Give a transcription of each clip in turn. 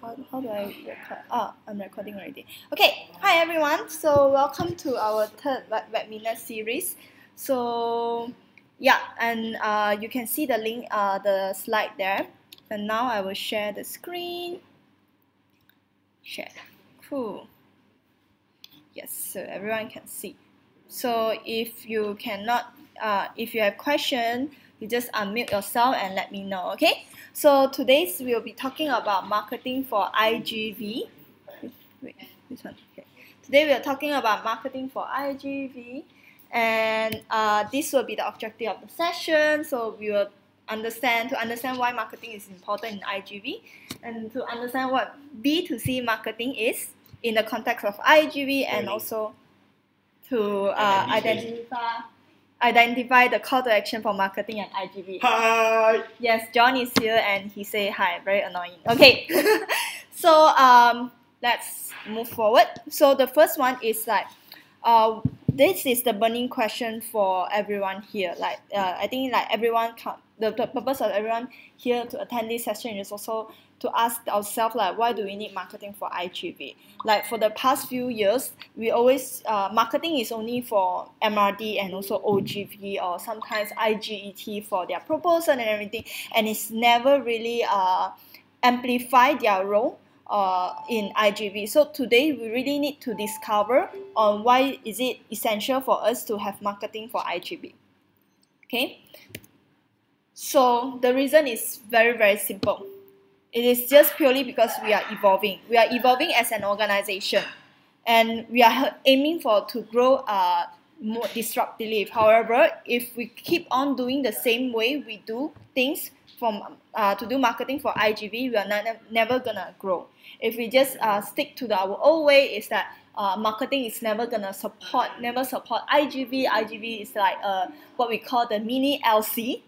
How do I record? Ah, I'm recording already. Okay, hi everyone. So welcome to our third webinar series. So yeah, and you can see the link, the slide there. And now I will share the screen. Share. Cool. Yes, so everyone can see. So if you cannot, if you have question, you just unmute yourself and let me know. Okay. So today we'll be talking about marketing for IGV. Wait, this one. Okay. Today we are talking about marketing for IGV, and this will be the objective of the session. So we will understand why marketing is important in IGV, and to understand what B2C marketing is in the context of IGV, and also to identify the call to action for marketing and IGV. Hi. Yes, John is here and he say hi. Very annoying. Okay, so let's move forward. So the first one is like, this is the burning question for everyone here. Like, I think like everyone the purpose of everyone here to attend this session is also to ask ourselves like, why do we need marketing for IGV? Like for the past few years, we always marketing is only for MRD and also OGV or sometimes IGET for their proposal and everything, and it's never really amplify their role in IGV. So today we really need to discover on why is it essential for us to have marketing for IGV. Okay. So the reason is very, very simple. It is just purely because we are evolving. We are evolving as an organization, and we are aiming to grow more disruptively. However, if we keep on doing the same way we do things to do marketing for IGV, we are never gonna grow. If we just stick to our old way, is that marketing is never support IGV. IGV is like what we call the mini LC.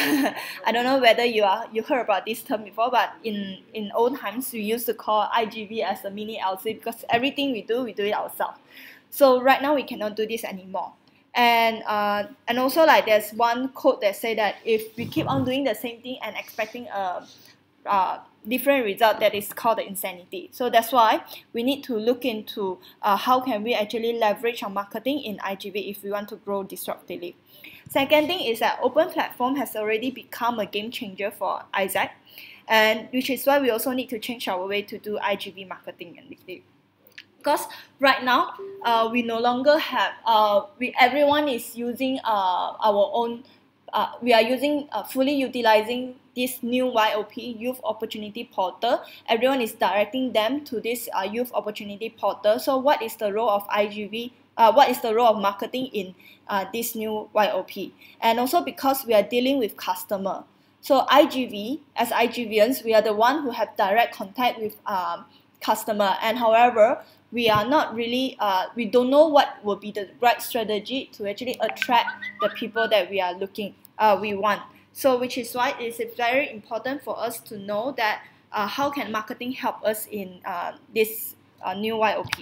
I don't know whether you heard about this term before, but in old times we used to call IGV as a mini LC because everything we do it ourselves. So right now we cannot do this anymore. And also like there's one quote that say that if we keep on doing the same thing and expecting a different result, that is called the insanity. So that's why we need to look into how can we actually leverage our marketing in IGV if we want to grow disruptively. Second thing is that open platform has already become a game changer for ISAC, and which is why we also need to change our way to do IGV marketing. Because right now we no longer have everyone is using our own we are using fully utilizing this new YOP, Youth Opportunity Portal. Everyone is directing them to this Youth Opportunity Portal. So what is the role of IGV? What is the role of marketing in this new YOP? And also because we are dealing with customer. So IGV, as IGVians, we are the one who have direct contact with customer. And however, we are not really, we don't know what will be the right strategy to actually attract the people that we are we want. So which is why it is very important for us to know that how can marketing help us in this new YOP.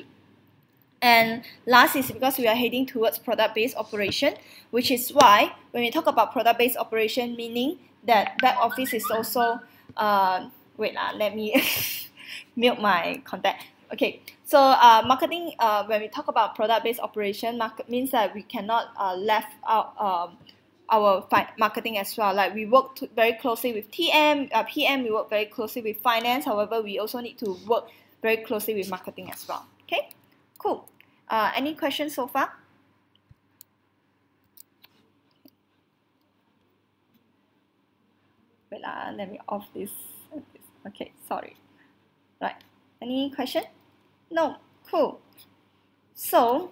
And last is because we are heading towards product-based operation, which is why when we talk about product-based operation, meaning that back office is also, let me mute my contact. Okay, so marketing, when we talk about product-based operation, means that we cannot left out our marketing as well. Like we work very closely with PM, we work very closely with finance. However, we also need to work very closely with marketing as well. Okay, cool. Any questions so far? Wait, let me off this. Okay, sorry. Right. Any question? No. Cool. So,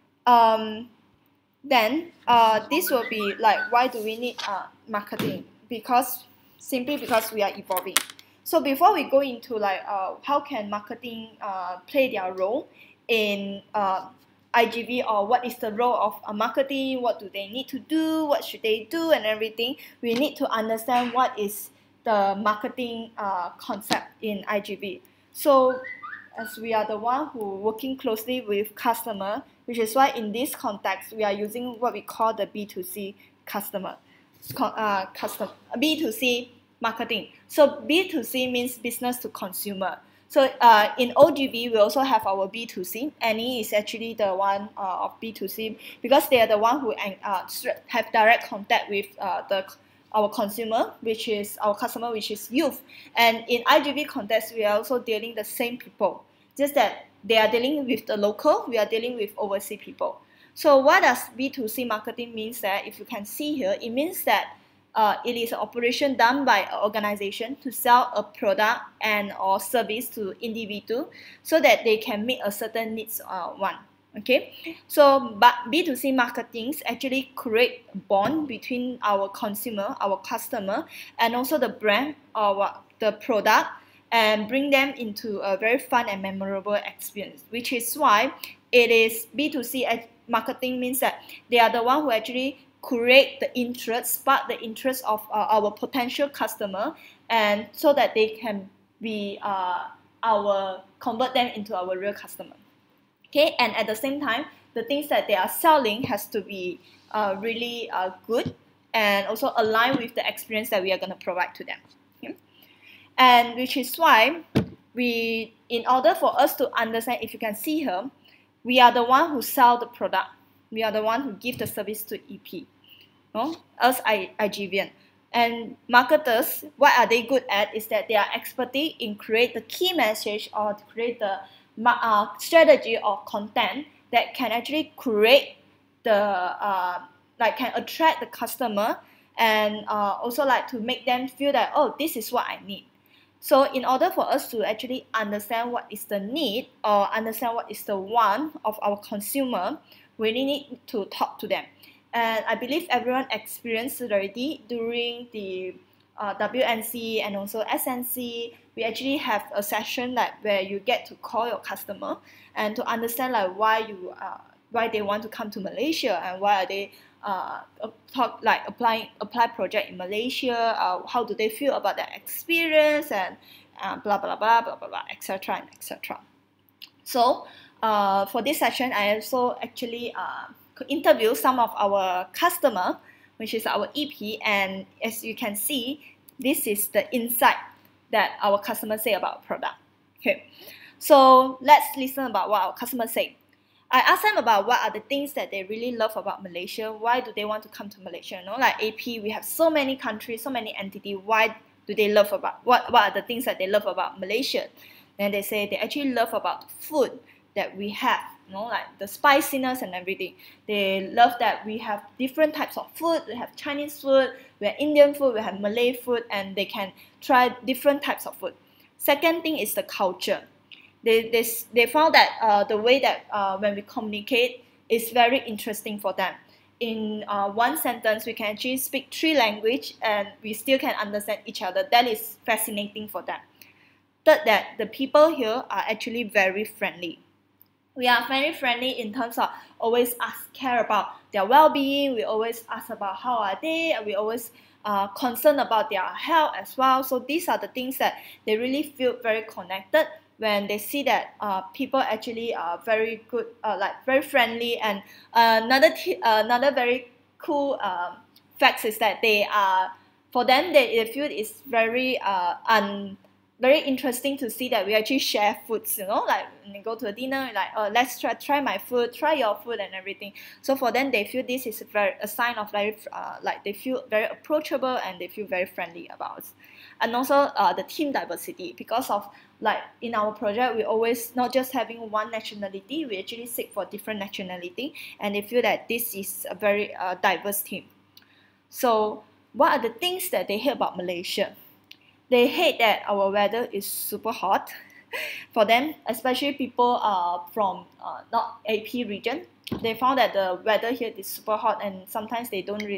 then this will be like, why do we need marketing? Simply because we are evolving. So before we go into like how can marketing play their role in IGV, or what is the role of marketing, what do they need to do, what should they do and everything, we need to understand what is the marketing concept in IGV. So as we are the one who working closely with customer, which is why in this context we are using what we call the B2C B2C marketing. So B2C means business to consumer. So in OGV, we also have our B2C. Annie is actually the one of B2C because they are the one who have direct contact with our consumer, which is our customer, which is youth. And in IGV context, we are also dealing the same people, just that they are dealing with the local, we are dealing with overseas people. So what does B2C marketing means that if you can see here, it means that it is an operation done by an organization to sell a product and or service to individual so that they can meet a certain needs one. Okay, so but B2C marketing actually create a bond between our consumer, our customer, and also the brand or the product, and bring them into a very fun and memorable experience, which is why it is B2C marketing means that they are the one who actually create the interest, spark the interest of our potential customer, and so that they can be convert them into our real customer. Okay, and at the same time, the things that they are selling has to be really good and also align with the experience that we are going to provide to them. Okay? And which is why in order for us to understand, if you can see here, we are the one who sell the product. We are the one who give the service to EP, us IGVN. And marketers, what are they good at is that they are expertise in create the key message or to create the strategy or content that can actually create the can attract the customer and also like to make them feel that, oh, this is what I need. So in order for us to actually understand what is the need or understand what is the want of our consumer, we really need to talk to them. And I believe everyone experienced it already during the WNC and also SNC. We actually have a session like where you get to call your customer and to understand like why they want to come to Malaysia and why are they apply project in Malaysia. How do they feel about their experience and blah blah blah blah blah blah, etc. and etc. So for this session, I also actually interview some of our customer, which is our EP, and as you can see, this is the insight that our customers say about product. Okay, so let's listen about what our customers say. I asked them about what are the things that they really love about Malaysia. Why do they want to come to Malaysia? Like AP, we have so many countries, so many entities. Why do they love about what are the things that they love about Malaysia? And they say they actually love about food that we have. Like the spiciness and everything. They love that we have different types of food. We have Chinese food, we have Indian food, we have Malay food, and they can try different types of food. Second thing is the culture. They found that the way that when we communicate is very interesting for them. In one sentence, we can actually speak 3 languages and we still can understand each other. That is fascinating for them. Third, that the people here are actually very friendly. We are very friendly in terms of always care about their well-being. We always ask about how are they. We always concerned about their health as well. So these are the things that they really feel very connected when they see that people actually are very good, very friendly. And another very cool fact is that for them, they feel it's very very interesting to see that we actually share foods, like when they go to a dinner, like, oh, let's try my food, try your food and everything. So for them, they feel this is a sign of they feel very approachable and they feel very friendly about us. And also the team diversity, because of in our project, we always not just having one nationality, we actually seek for different nationality, and they feel that this is a very diverse team. So what are the things that they hate about Malaysia? They hate that our weather is super hot. For them, especially people from not AP region, they found that the weather here is super hot, and sometimes they don't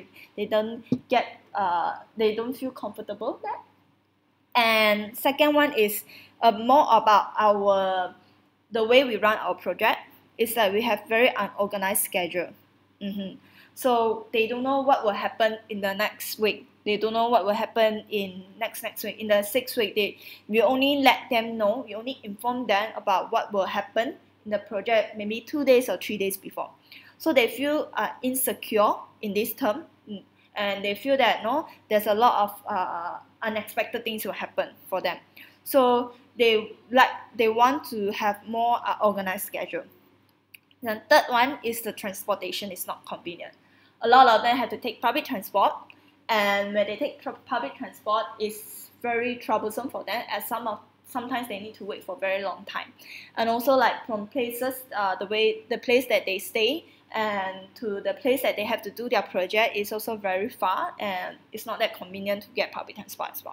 feel comfortable there. And second one is more about the way we run our project. Is that we have very unorganized schedule. So they don't know what will happen in the next week. They don't know what will happen in next week. In the 6th week, we only let them know, we only inform them about what will happen in the project maybe 2 days or 3 days before. So they feel insecure in this term, and they feel that there's a lot of unexpected things will happen for them. So they want to have more organized schedule. Then third one is the transportation is not convenient. A lot of them have to take public transport, and when they take public transport, it's very troublesome for them, as sometimes they need to wait for a very long time. And also, like, from places, the place that they stay and to the place that they have to do their project is also very far, and it's not that convenient to get public transport as well.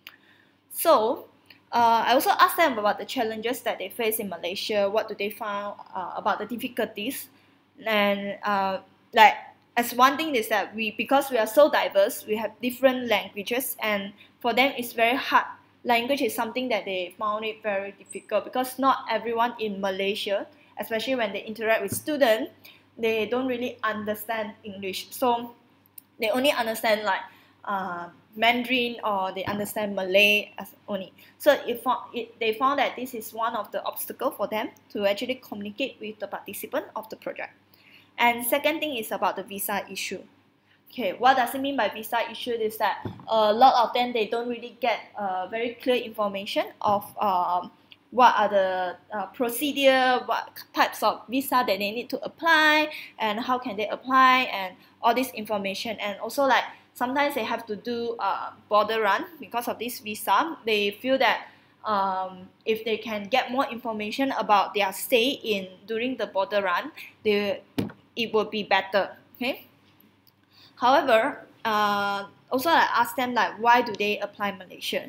So I also asked them about the challenges that they face in Malaysia. What do they find about the difficulties? And like, as one thing is that because we are so diverse, we have different languages, and for them it's very hard. Language is something that they found it very difficult, because not everyone in Malaysia, especially when they interact with students, they don't really understand English. So they only understand like Mandarin, or they understand Malay as only. So they found that this is one of the obstacles for them to actually communicate with the participant of the project. And second thing is about the visa issue. Okay, what does it mean by visa issue is that a lot of them, they don't really get very clear information of what are the procedure, what types of visa that they need to apply, and how can they apply, and all this information. And also, like, sometimes they have to do border run because of this visa. They feel that if they can get more information about their stay during the border run, it will be better. Okay. However, also I asked them, like, why do they apply Malaysia?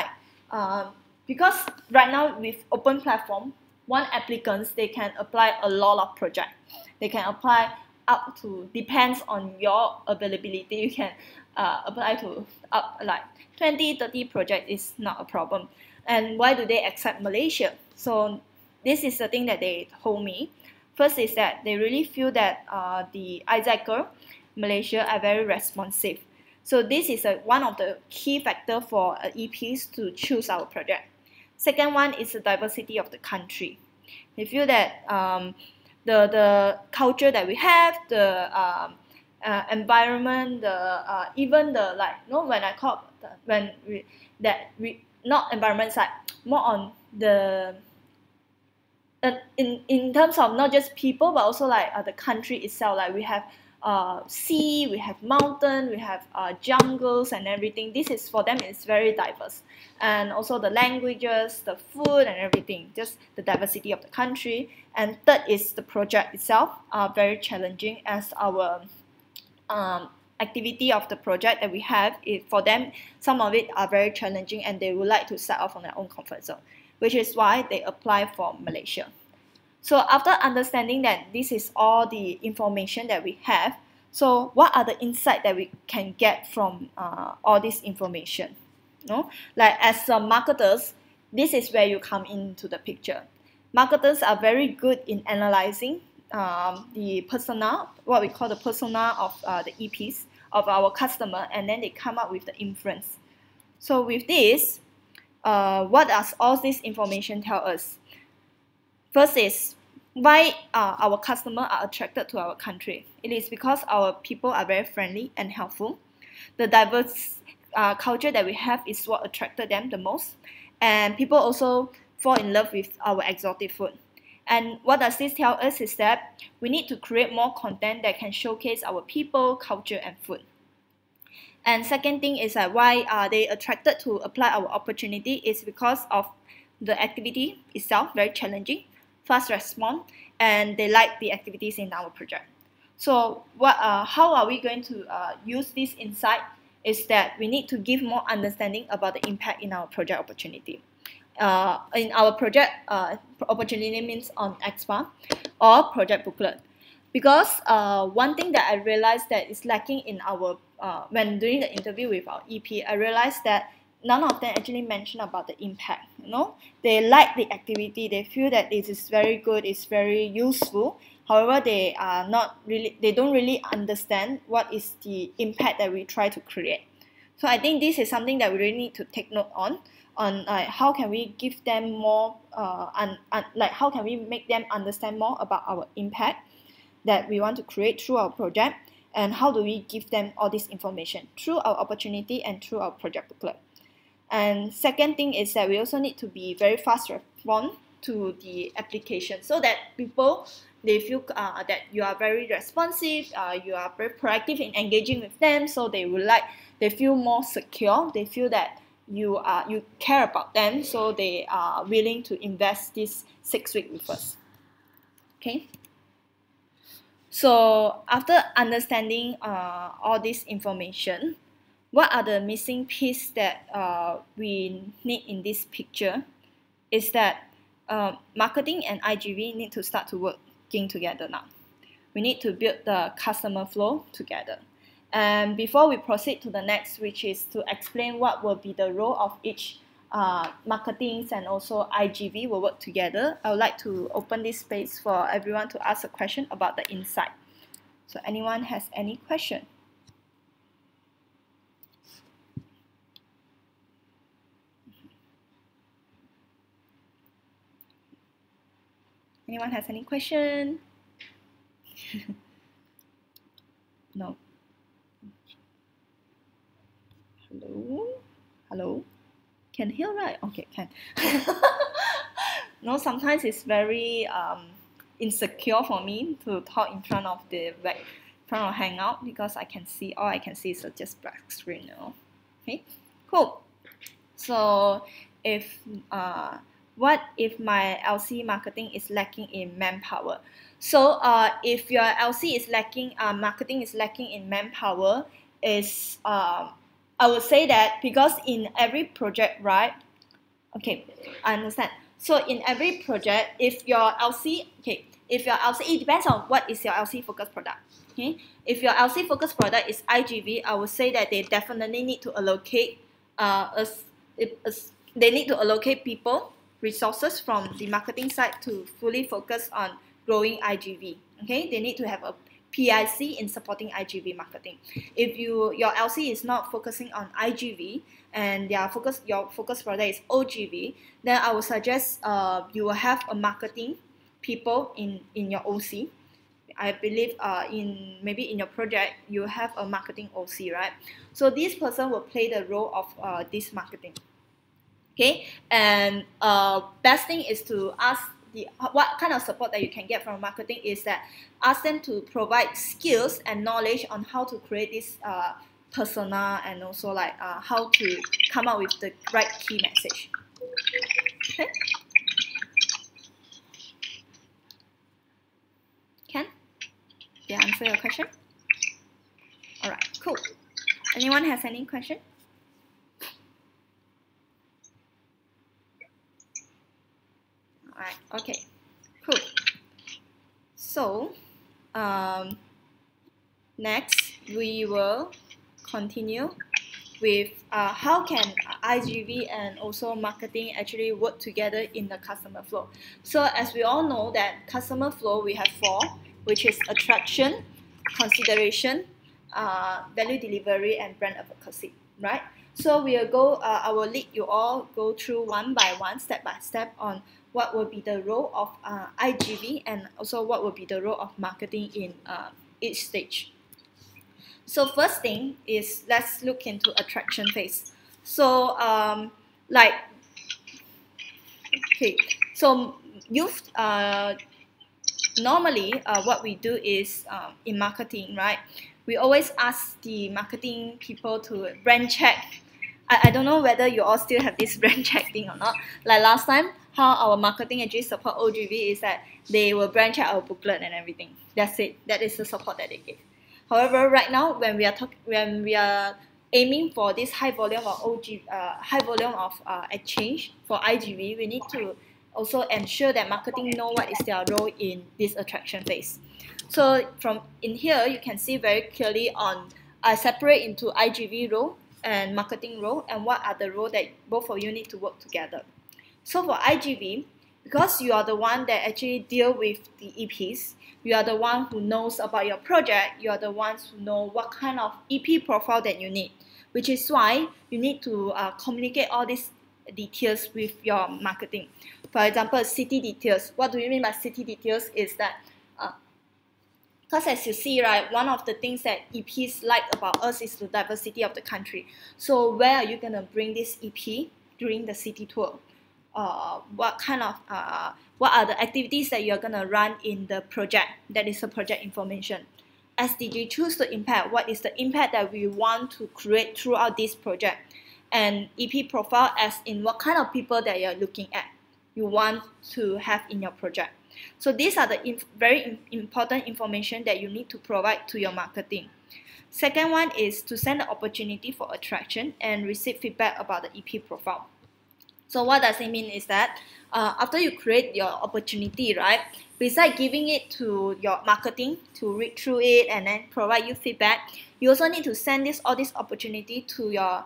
Because right now with open platform, one applicants, they can apply a lot of projects. They can apply up to, depends on your availability, you can apply to like 20-30 projects is not a problem. And why do they accept Malaysia? So this is the thing that they told me. First is that they really feel that the IGV Malaysia are very responsive. So this is one of the key factors for EPs to choose our project. Second one is the diversity of the country. They feel that the culture that we have, the environment, even the, like, when I call not environment side, more on the in terms of not just people, but also like the country itself. Like, we have sea, we have mountain, we have jungles and everything. This is, for them, it's very diverse. And also the languages, the food and everything, just the diversity of the country. And third is the project itself are very challenging, as our activity of the project that we have, for them, some of it are very challenging, and they would like to set off on their own comfort zone, which is why they apply for Malaysia. So after understanding that this is all the information that we have, so what are the insights that we can get from all this information? Like, as marketers, this is where you come into the picture. Marketers are very good in analyzing the persona, what we call the persona of the EPs, of our customer, and then they come up with the inference. So with this, what does all this information tell us? First is, why our customers are attracted to our country. It is because our people are very friendly and helpful. The diverse culture that we have is what attracted them the most. And people also fall in love with our exotic food. And what does this tell us is that we need to create more content that can showcase our people, culture, and food. And second thing is that why are they attracted to apply our opportunity is because of the activity itself, very challenging, fast response, and they like the activities in our project. So how are we going to use this insight is that we need to give more understanding about the impact in our project opportunity. In our project opportunity means on EXPA or project booklet. Because one thing that I realized that is lacking in our, when doing the interview with our EP, I realized that none of them actually mention about the impact. They like the activity, they feel that it is very good, it's very useful. However, they don't really understand what is the impact that we try to create. So I think this is something that we really need to take note on how can we give them more, like how can we make them understand more about our impact that we want to create through our project, and how do we give them all this information through our opportunity and through our project booklet. And second thing is that we also need to be very fast respond to the application, so that people, they feel that you are very responsive, you are very proactive in engaging with them, so they feel more secure, they feel that you care about them, so they are willing to invest this 6 weeks with us. Okay. So after understanding all this information, what are the missing pieces that we need in this picture is that marketing and IGV need to start to working together now. We need to build the customer flow together. And before we proceed to the next, which is to explain what will be the role of each marketing and also IGV will work together, I would like to open this space for everyone to ask a question about the insight. So anyone has any question? Anyone has any question? No. Hello? Hello? Can hear, right? Okay, can. No, sometimes it's very insecure for me to talk in front of front of Hangout, because I can see, all I can see is just black screen now. Okay, cool. So if what if my LC marketing is lacking in manpower? So if your LC is lacking, marketing is lacking in manpower, is I would say that because in every project, right? Okay, I understand. So in every project, if your LC, it depends on what is your LC focused product. Okay, if your LC focused product is IGV, I would say that they definitely need to allocate they need to allocate people, resources from the marketing side to fully focus on growing IGV. Okay, they need to have a PIC in supporting IGV marketing. If your LC is not focusing on IGV and your focus product is OGV, then I would suggest you will have a marketing people in your OC. I believe maybe in your project you have a marketing OC, right? So this person will play the role of this marketing. Okay, and best thing is to ask what kind of support that you can get from marketing is that ask them to provide skills and knowledge on how to create this persona, and also like how to come up with the right key message. Okay. Can they answer your question? All right, cool. Anyone has any question? All right, okay, cool. So next we will continue with how can IGV and also marketing actually work together in the customer flow. So as we all know that customer flow, we have 4, which is attraction, consideration, value delivery, and brand advocacy, right? So we will go, I will lead you all go through one by one, step by step, on what will be the role of IGV and also what will be the role of marketing in each stage. So first thing is, let's look into attraction phase. So so youth normally what we do is in marketing, right? We always ask the marketing people to brand check. I don't know whether you all still have this brand check thing or not. Like last time, how our marketing actually support OGV is that they will brand check our booklet and everything. That's it. That is the support that they give. However, right now, when we are aiming for this high volume of exchange for IGV, we need to also ensure that marketing know what is their role in this attraction phase. So from in here, you can see very clearly on I separate into IGV role and marketing role, and what are the roles that both of you need to work together. So for IGV, because you are the one that actually deal with the EPs, you are the one who knows about your project, you are the ones who know what kind of EP profile that you need, which is why you need to communicate all these details with your marketing. For example, city details. What do you mean by city details is that Because as you see, right, one of the things that EPs like about us is the diversity of the country. So where are you going to bring this EP during the city tour? What are the activities that you're going to run in the project? That is the project information. SDG, choose the impact. What is the impact that we want to create throughout this project? And EP profile, as in what kind of people that you're looking at, you want to have in your project. So these are the very important information that you need to provide to your marketing. Second one is to send the opportunity for attraction and receive feedback about the EP profile. So what does it mean is that after you create your opportunity, right, besides giving it to your marketing to read through it and then provide you feedback, you also need to send all this opportunity to your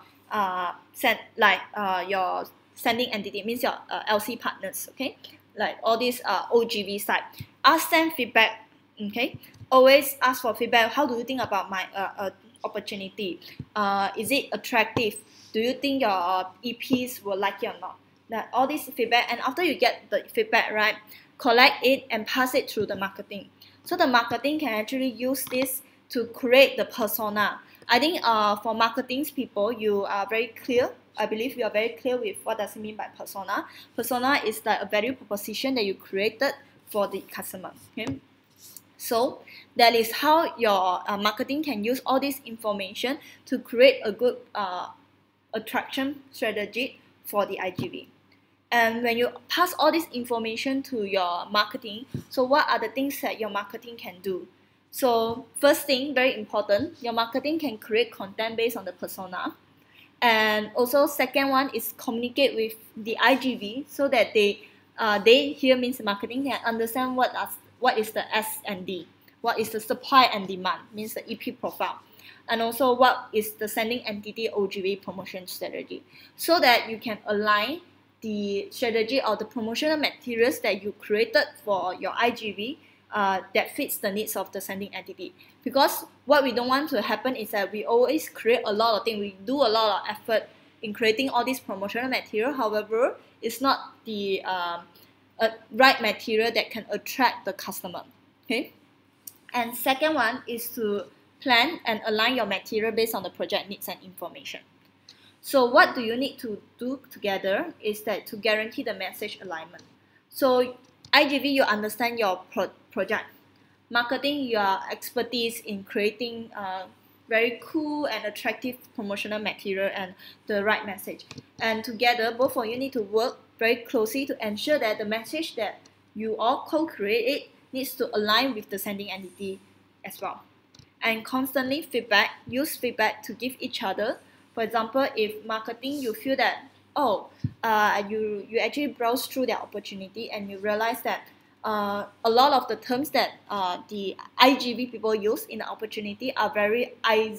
your sending entity, means your LC partners, okay, like all these OGV side. Ask them feedback, okay. Always ask for feedback. How do you think about my opportunity? Is it attractive? Do you think your EPs will like it or not? That all this feedback, and after you get the feedback, right, collect it and pass it through the marketing. So the marketing can actually use this to create the persona. I think for marketing people, you are very clear. I believe you are very clear with what does it mean by persona. Persona is like a value proposition that you created for the customer. Okay? So that is how your marketing can use all this information to create a good attraction strategy for the IGV. And when you pass all this information to your marketing, so what are the things that your marketing can do? So first thing, very important, your marketing can create content based on the persona. And also second one is communicate with the IGV so that they here means marketing can understand what is the S and D, what is the supply and demand, means the EP profile, and also what is the sending entity OGV promotion strategy, so that you can align the strategy or the promotional materials that you created for your IGV that fits the needs of the sending entity. Because what we don't want to happen is that we always create a lot of things, we do a lot of effort in creating all this promotional material, however, it's not the right material that can attract the customer. Okay. And second one is to plan and align your material based on the project needs and information. So what do you need to do together is that to guarantee the message alignment. So IGV, you understand your project. Marketing, your expertise in creating very cool and attractive promotional material and the right message. And together, both of you need to work very closely to ensure that the message that you all co-create needs to align with the sending entity as well. And constantly use feedback to give each other. For example, if marketing, you feel that, you actually browse through their opportunity and you realize that a lot of the terms that the IGV people use in the opportunity are very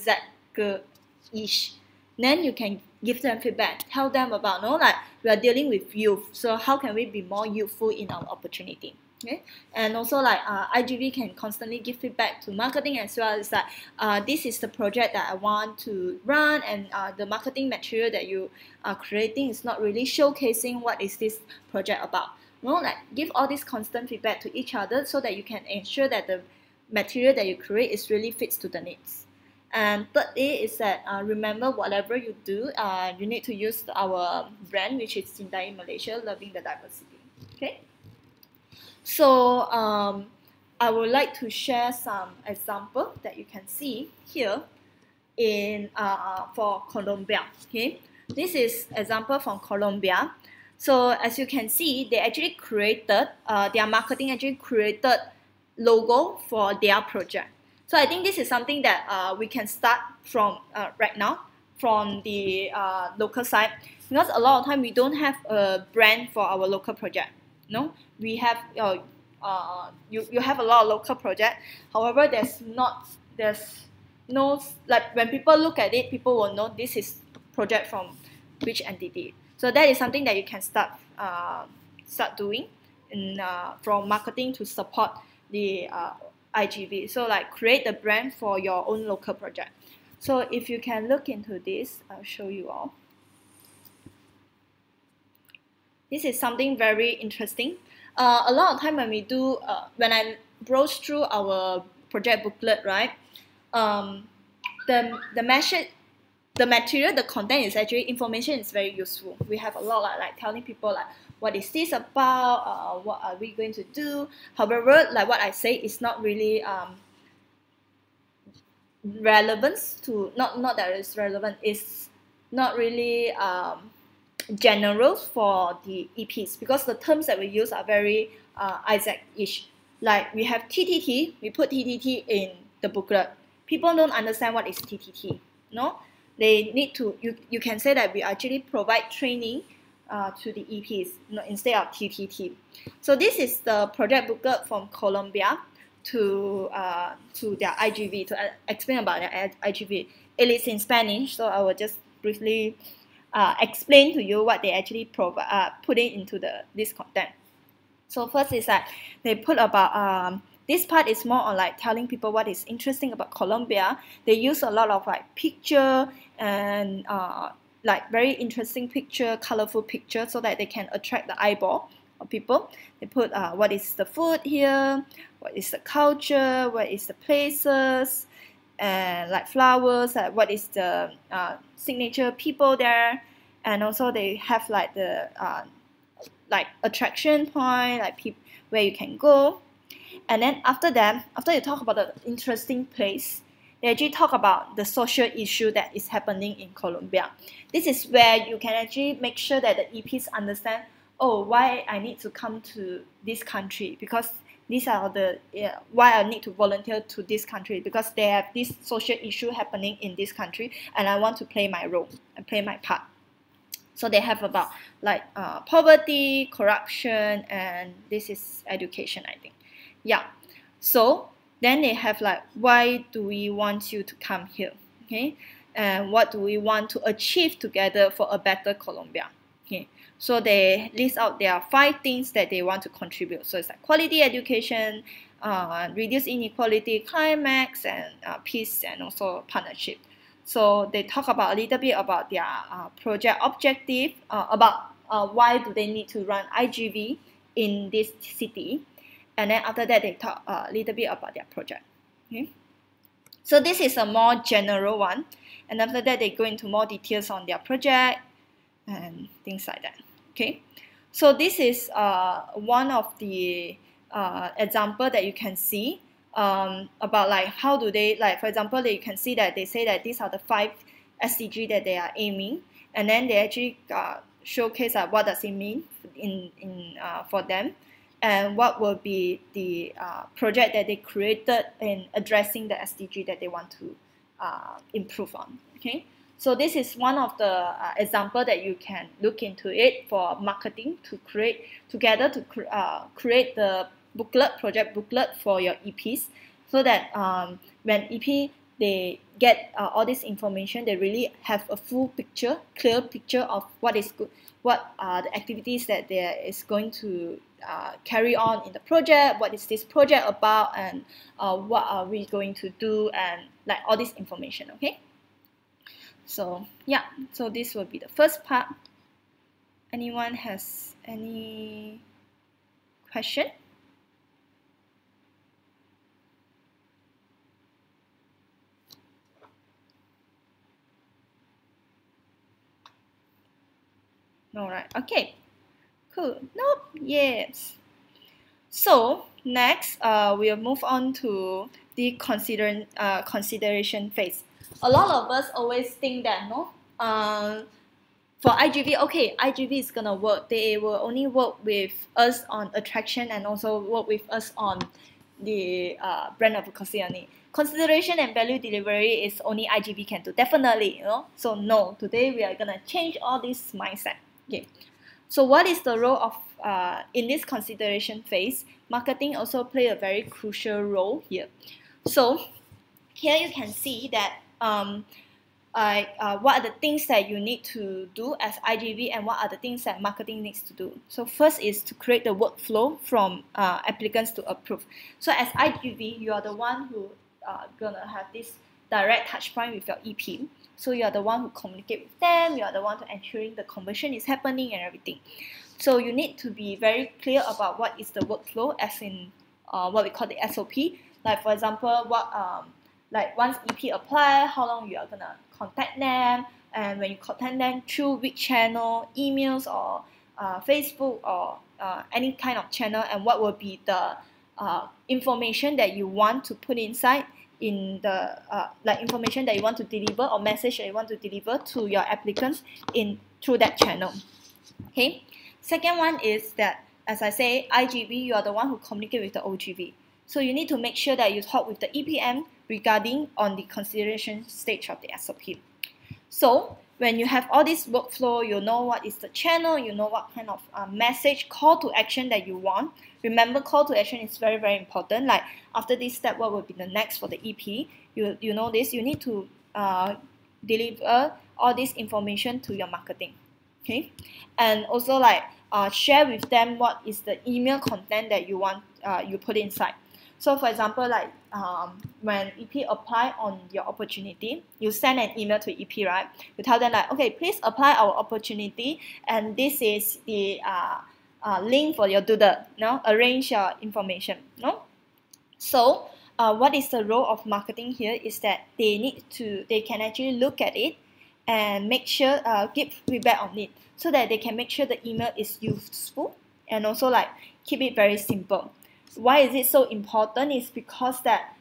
Isaac-ish. Then you can give them feedback, tell them about, like we are dealing with youth, so how can we be more youthful in our opportunity? Okay? And also like IGV can constantly give feedback to marketing as well. It's like this is the project that I want to run, and the marketing material that you are creating is not really showcasing what is this project about. Like give all this constant feedback to each other so that you can ensure that the material that you create is really fits to the needs. And thirdly is that remember, whatever you do, you need to use our brand, which is Sindai Malaysia, loving the diversity. Okay. So I would like to share some example that you can see here in for Colombia. Okay, this is example from Colombia. So as you can see, they actually created their marketing actually created logo for their project. So I think this is something that we can start from right now from the local side, because a lot of time we don't have a brand for our local project. No, we have you have a lot of local project. However, there's no, like when people look at it, people will know this is project from which entity. So that is something that you can start doing in from marketing to support the IGV. So like create the brand for your own local project. So if you can look into this, I'll show you all. This is something very interesting. A lot of time when we do, when I browse through our project booklet, right? The material, the content is actually information is very useful. We have a lot like telling people like what is this about, what are we going to do. However, like what I say, is not really relevance to not that it's relevant. It's not really general for the EPs because the terms that we use are very Isaac-ish. Like we have TTT, we put TTT in the booklet. People don't understand what is TTT. No, they need to. You can say that we actually provide training to the EPs instead of TTT. So this is the project booklet from Colombia to their IGV to explain about their IGV. It is in Spanish, so I will just briefly explain to you what they actually put into this content. So first is that they put about this part is more on like telling people what is interesting about Colombia. They use a lot of like picture and like very interesting picture, colorful picture, so that they can attract the eyeball of people. They put what is the food here, what is the culture, what is the places, and like flowers, like what is the signature people there, and also they have like the like attraction point, like where you can go. And then after that, after you talk about the interesting place, they actually talk about the social issue that is happening in Colombia. This is where you can actually make sure that the EPs understand, oh, why I need to come to this country, because these are the why I need to volunteer to this country, because they have this social issue happening in this country and I want to play my role and play my part. So they have about like poverty, corruption, and this is education, I think. Yeah. So then they have like, why do we want you to come here? Okay. And what do we want to achieve together for a better Colombia? Okay. So they list out their 5 things that they want to contribute. So it's like quality education, reduce inequality, climax, and peace, and also partnership. So they talk about a little bit about their project objective, about why do they need to run IGV in this city. And then after that, they talk a little bit about their project. Okay? So this is a more general one. And after that, they go into more details on their project and things like that. Okay, so this is one of the example that you can see about like how do they, like for example, you can see that they say that these are the 5 SDG that they are aiming, and then they actually showcase what does it mean for them, and what will be the project that they created in addressing the SDG that they want to improve on. Okay. So this is one of the example that you can look into it for marketing to create together to create the project booklet for your EPs, so that when EP they get all this information, they really have a full picture, clear picture of what is good, what are the activities that there is going to carry on in the project, what is this project about, and what are we going to do, and like all this information. Okay. So yeah, so this will be the first part. Anyone has any question? All right. Okay. Cool. Nope. Yes. So next, we'll move on to the consideration phase. A lot of us always think that for IGV, okay, IGV is gonna work. They will only work with us on attraction and also work with us on the brand advocacy only. Consideration and value delivery is only IGV can do, definitely, So no, today we are gonna change all this mindset. Okay. So what is the role of in this consideration phase? Marketing also play a very crucial role here. So here you can see that what are the things that you need to do as IGV, and what are the things that marketing needs to do. So first is to create the workflow from applicants to approve. So as IGV, you are the one who gonna have this direct touch point with your EP. So you are the one who communicate with them, you are the one to ensuring the conversion is happening and everything. So you need to be very clear about what is the workflow, as in what we call the SOP, Like for example, what like once EP apply, how long you are gonna contact them, and when you contact them through which channel, emails or Facebook or any kind of channel, and what will be the information that you want to put inside in the like information that you want to deliver or message that you want to deliver to your applicants in through that channel. Okay. Second one is that, as I say, IGV, you are the one who communicate with the OGV. So you need to make sure that you talk with the EPM regarding on the consideration stage of the SOP. So when you have all this workflow, you know what is the channel, you know what kind of message, call to action that you want. Remember, call to action is very, very important. Like after this step, what will be the next for the EP? You know this, you need to deliver all this information to your marketing. Okay, and also like share with them what is the email content that you want you put inside. So for example, like when EP apply on your opportunity, you send an email to EP, right? You tell them like, okay, please apply our opportunity, and this is the link for your doodle. No, arrange your information. No, so what is the role of marketing here is that they can actually look at it and make sure give feedback on it, so that they can make sure the email is useful and also like keep it very simple. Why is it so important? Is because that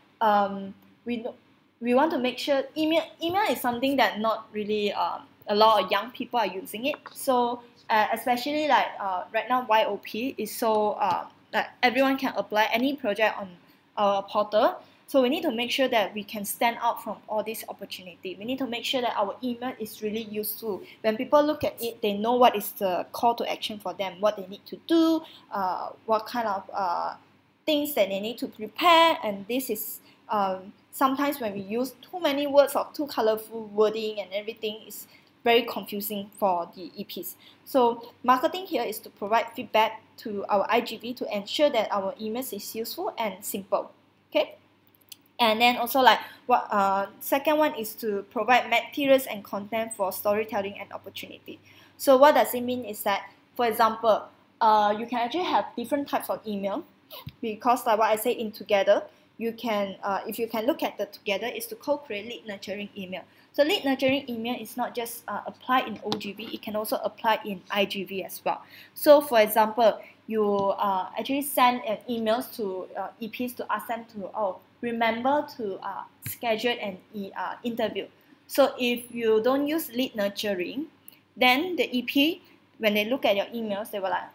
we want to make sure email is something that not really a lot of young people are using it. So especially like right now YOP is so like everyone can apply any project on our portal. So we need to make sure that we can stand out from all this opportunity. We need to make sure that our email is really useful. When people look at it, they know what is the call to action for them, what they need to do, what kind of things that they need to prepare. And this is sometimes when we use too many words or too colorful wording and everything, is very confusing for the EPs. So marketing here is to provide feedback to our IGV to ensure that our email is useful and simple. Okay. And then also like what second one is to provide materials and content for storytelling and opportunity. So what does it mean is that, for example, you can actually have different types of email, because like what I say in together, you can if you can look at the together is to co-create lead nurturing email. So lead nurturing email is not just applied in OGV, it can also apply in IGV as well. So for example, you actually send emails to EPs to ask them to remember to schedule an interview. So if you don't use lead nurturing, then the EP, when they look at your emails, they were like,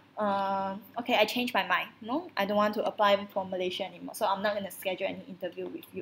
okay, I changed my mind. No, I don't want to apply for Malaysia anymore, so I'm not going to schedule any interview with you.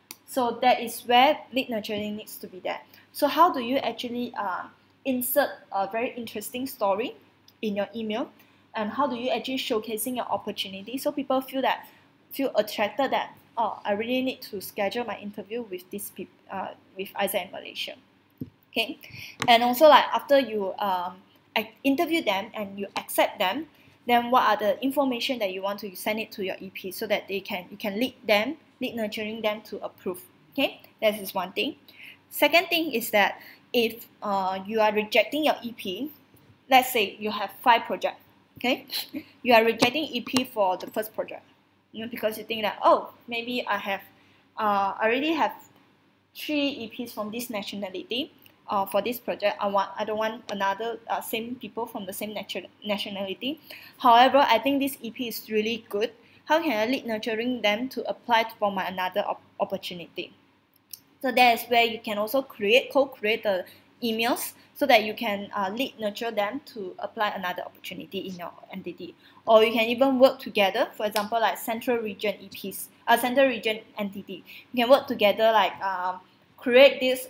So that is where lead nurturing needs to be there. So how do you actually insert a very interesting story in your email, and how do you actually showcasing your opportunity so people feel attracted that, oh, I really need to schedule my interview with these people, with Isaac in Malaysia. Okay, and also like after you interview them and you accept them, then what are the information that you want to send it to your EP so that you can lead nurturing them to approve. Okay, that is one thing. Second thing is that if you are rejecting your EP, let's say you have 5 projects. Okay, you are rejecting EP for the first project, because you think that, oh, maybe I already have 3 EPs from this nationality. For this project, I don't want another same people from the same nationality. However, I think this EP is really good. How can I lead nurturing them to apply for my another opportunity? So that is where you can also co-create the emails so that you can lead nurture them to apply another opportunity in your entity. Or you can even work together. For example, like central region EPs, central region entity. You can work together like create this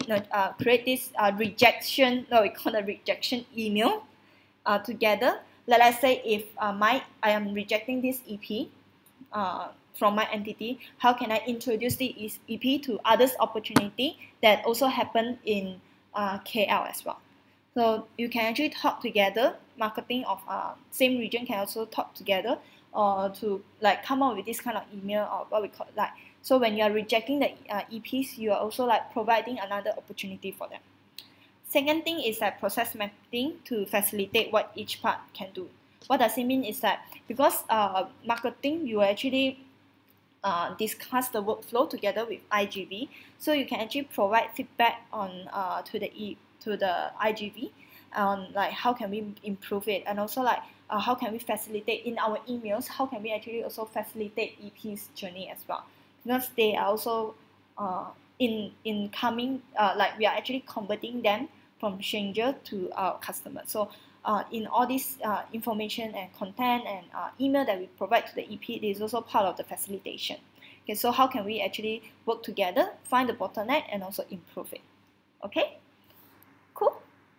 rejection, no, we call it rejection email together. Let's say if I am rejecting this EP from my entity, how can I introduce this EP to others opportunity that also happen in KL as well? So you can actually talk together. Marketing of same region can also talk together to like come up with this kind of email, or what we call like. So when you are rejecting the EPs, you are also like providing another opportunity for them. Second thing is like process mapping to facilitate what each part can do. What does it mean is that because marketing, you actually discuss the workflow together with IGV. So you can actually provide feedback on to the IGV on like how can we improve it, and also like how can we facilitate in our emails, how can we actually also facilitate EP's journey as well, because they are also in coming like we are actually converting them from stranger to our customers. So in all this information and content and email that we provide to the EP, it is also part of the facilitation. Okay, so how can we actually work together, find the bottleneck, and also improve it? Okay, cool.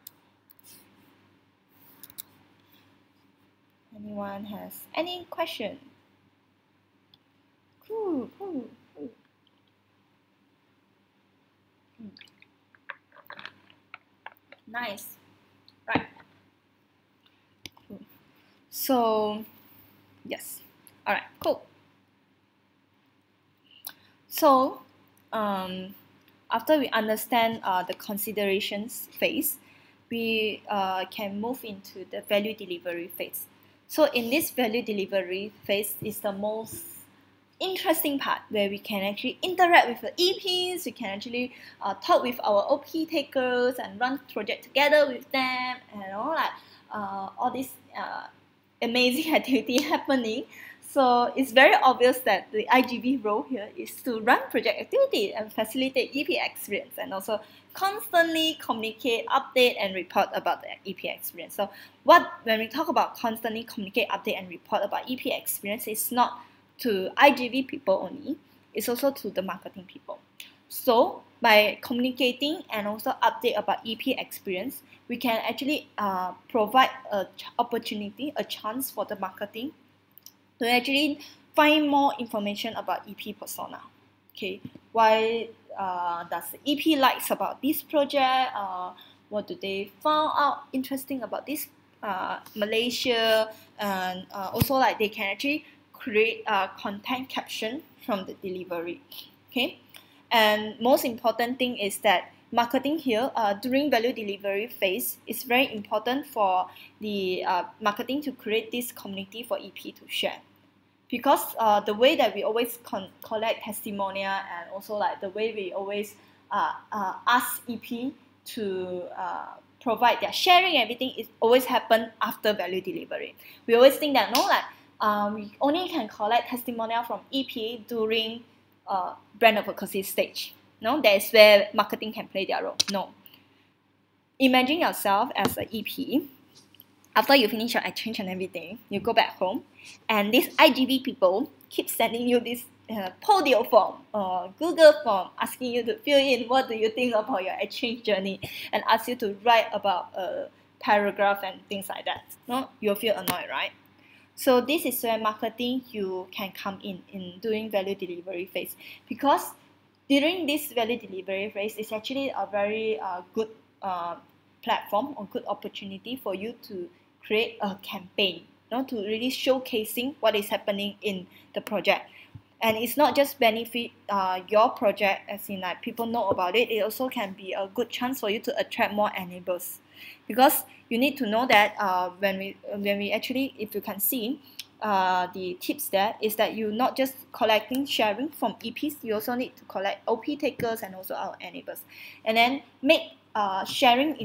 Anyone has any question? Cool. Nice. Right. Cool. So, yes. All right. Cool. So, after we understand the considerations phase, we can move into the value delivery phase. So, in this value delivery phase is the most interesting part, where we can actually interact with the EPs, we can actually talk with our OP takers and run project together with them, and all this amazing activity happening. So it's very obvious that the IGV role here is to run project activity and facilitate EP experience, and also constantly communicate, update, and report about the EP experience. So when we talk about constantly communicate, update, and report about EP experience, it's not to IGV people only, it's also to the marketing people. So by communicating and also update about EP experience, we can actually provide an opportunity, a chance for the marketing to actually find more information about EP persona. Okay, why does the EP likes about this project? What do they found out interesting about this Malaysia? And also like they can actually create a content caption from the delivery. Okay, and most important thing is that marketing here during value delivery phase is very important for the marketing to create this community for EP to share, because the way that we always collect testimonial, and also like the way we always ask EP to provide their sharing, everything is always happen after value delivery. We always think that we only can collect testimonial from EP during brand advocacy stage. No, that's where marketing can play their role. No. Imagine yourself as an EP. After you finish your exchange and everything, you go back home, and these IGV people keep sending you this Podio form or Google form, asking you to fill in what do you think about your exchange journey, and ask you to write about a paragraph and things like that. No, you'll feel annoyed, right? So this is where marketing you can come in doing value delivery phase, because during this value delivery phase, it's actually a very good platform or good opportunity for you to create a campaign, to really showcasing what is happening in the project. And it's not just benefit your project, as in like people know about it, it also can be a good chance for you to attract more enablers. Because you need to know that when we actually, if you can see, the tips there is that you not just collecting sharing from EPs, you also need to collect OP takers and also our enablers, and then make sharing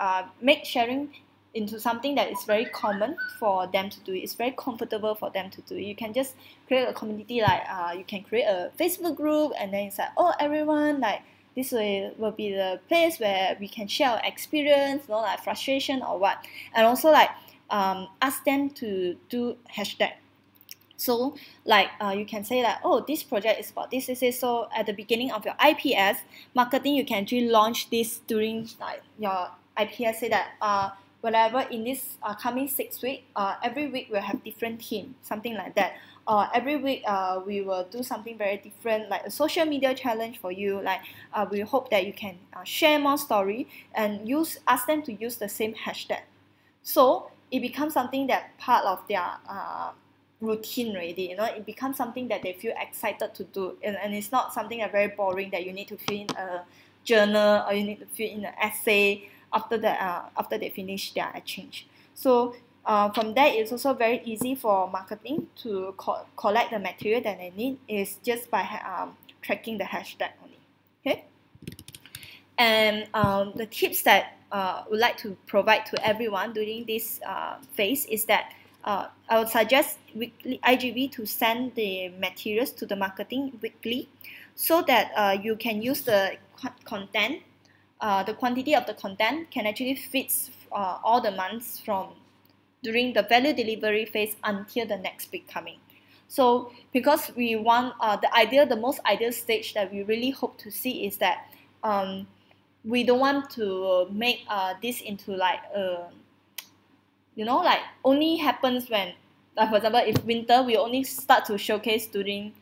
into something that is very common for them to do. It's very comfortable for them to do. You can just create a community, like you can create a Facebook group, and then it's like, oh, everyone, like this will be the place where we can share our experience, like frustration or what, and also like ask them to do hashtag. So like you can say that, oh, this project is about this. So at the beginning of your IPS marketing, you can actually launch this during like your IPS. Say that whatever in this coming 6 weeks, every week we'll have different theme, something like that. Every week we will do something very different, like a social media challenge for you. Like we hope that you can share more story and ask them to use the same hashtag. So it becomes something that part of their routine already. It becomes something that they feel excited to do, and it's not something that very boring that you need to fill in a or you need to fill in an essay after they finish their exchange. So From there, it's also very easy for marketing to collect the material that they need is just by tracking the hashtag only. Okay. And the tips that I would like to provide to everyone during this phase is that I would suggest weekly IGV to send the materials to the marketing weekly, so that you can use the content. The quantity of the content can actually fit all the months from during the value delivery phase until the next week coming. So because we want the most ideal stage that we really hope to see is that we don't want to make this into like like only happens when, like for example, if winter, we only start to showcase during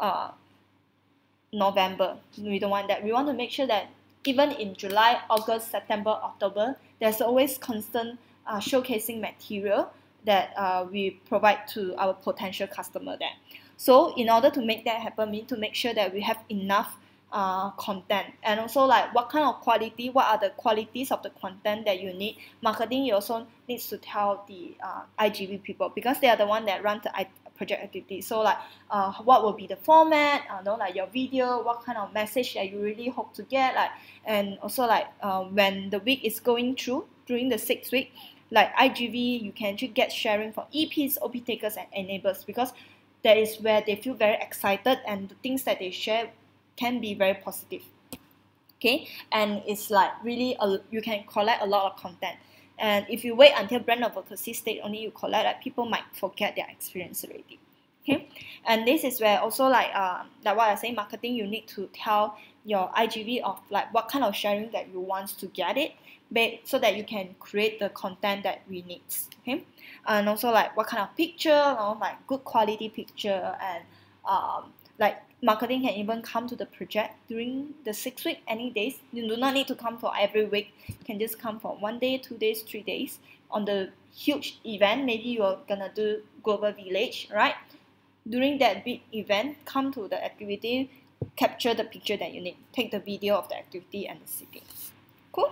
November. We don't want that. We want to make sure that even in July, August, September, October, there's always constant showcasing material that we provide to our potential customer there. So in order to make that happen, we need to make sure that we have enough content, and also like what kind of quality, what are the qualities of the content that you need. Marketing, you also needs to tell the IGV people, because they are the one that run the project activity. So like what will be the format, like your video, what kind of message that you really hope to get, like, and also like when the week is going through during the 6th week, like IGV, you can actually get sharing from EPs, OP takers, and enablers, because that is where they feel very excited and the things that they share can be very positive. Okay, and it's like really you can collect a lot of content. And if you wait until brand advocacy state only you collect, like, people might forget their experience already. Okay, and this is where also like what I say, marketing, you need to tell your IGV of like what kind of sharing that you want to get it, so that you can create the content that we need. Okay, and also like what kind of picture, like good quality picture, and like marketing can even come to the project during the 6th week any days. You do not need to come for every week. You can just come for 1 day, 2 days, 3 days. On the huge event, maybe you're gonna do global village, right? During that big event, come to the activity, capture the picture that you need, take the video of the activity and the city. Cool.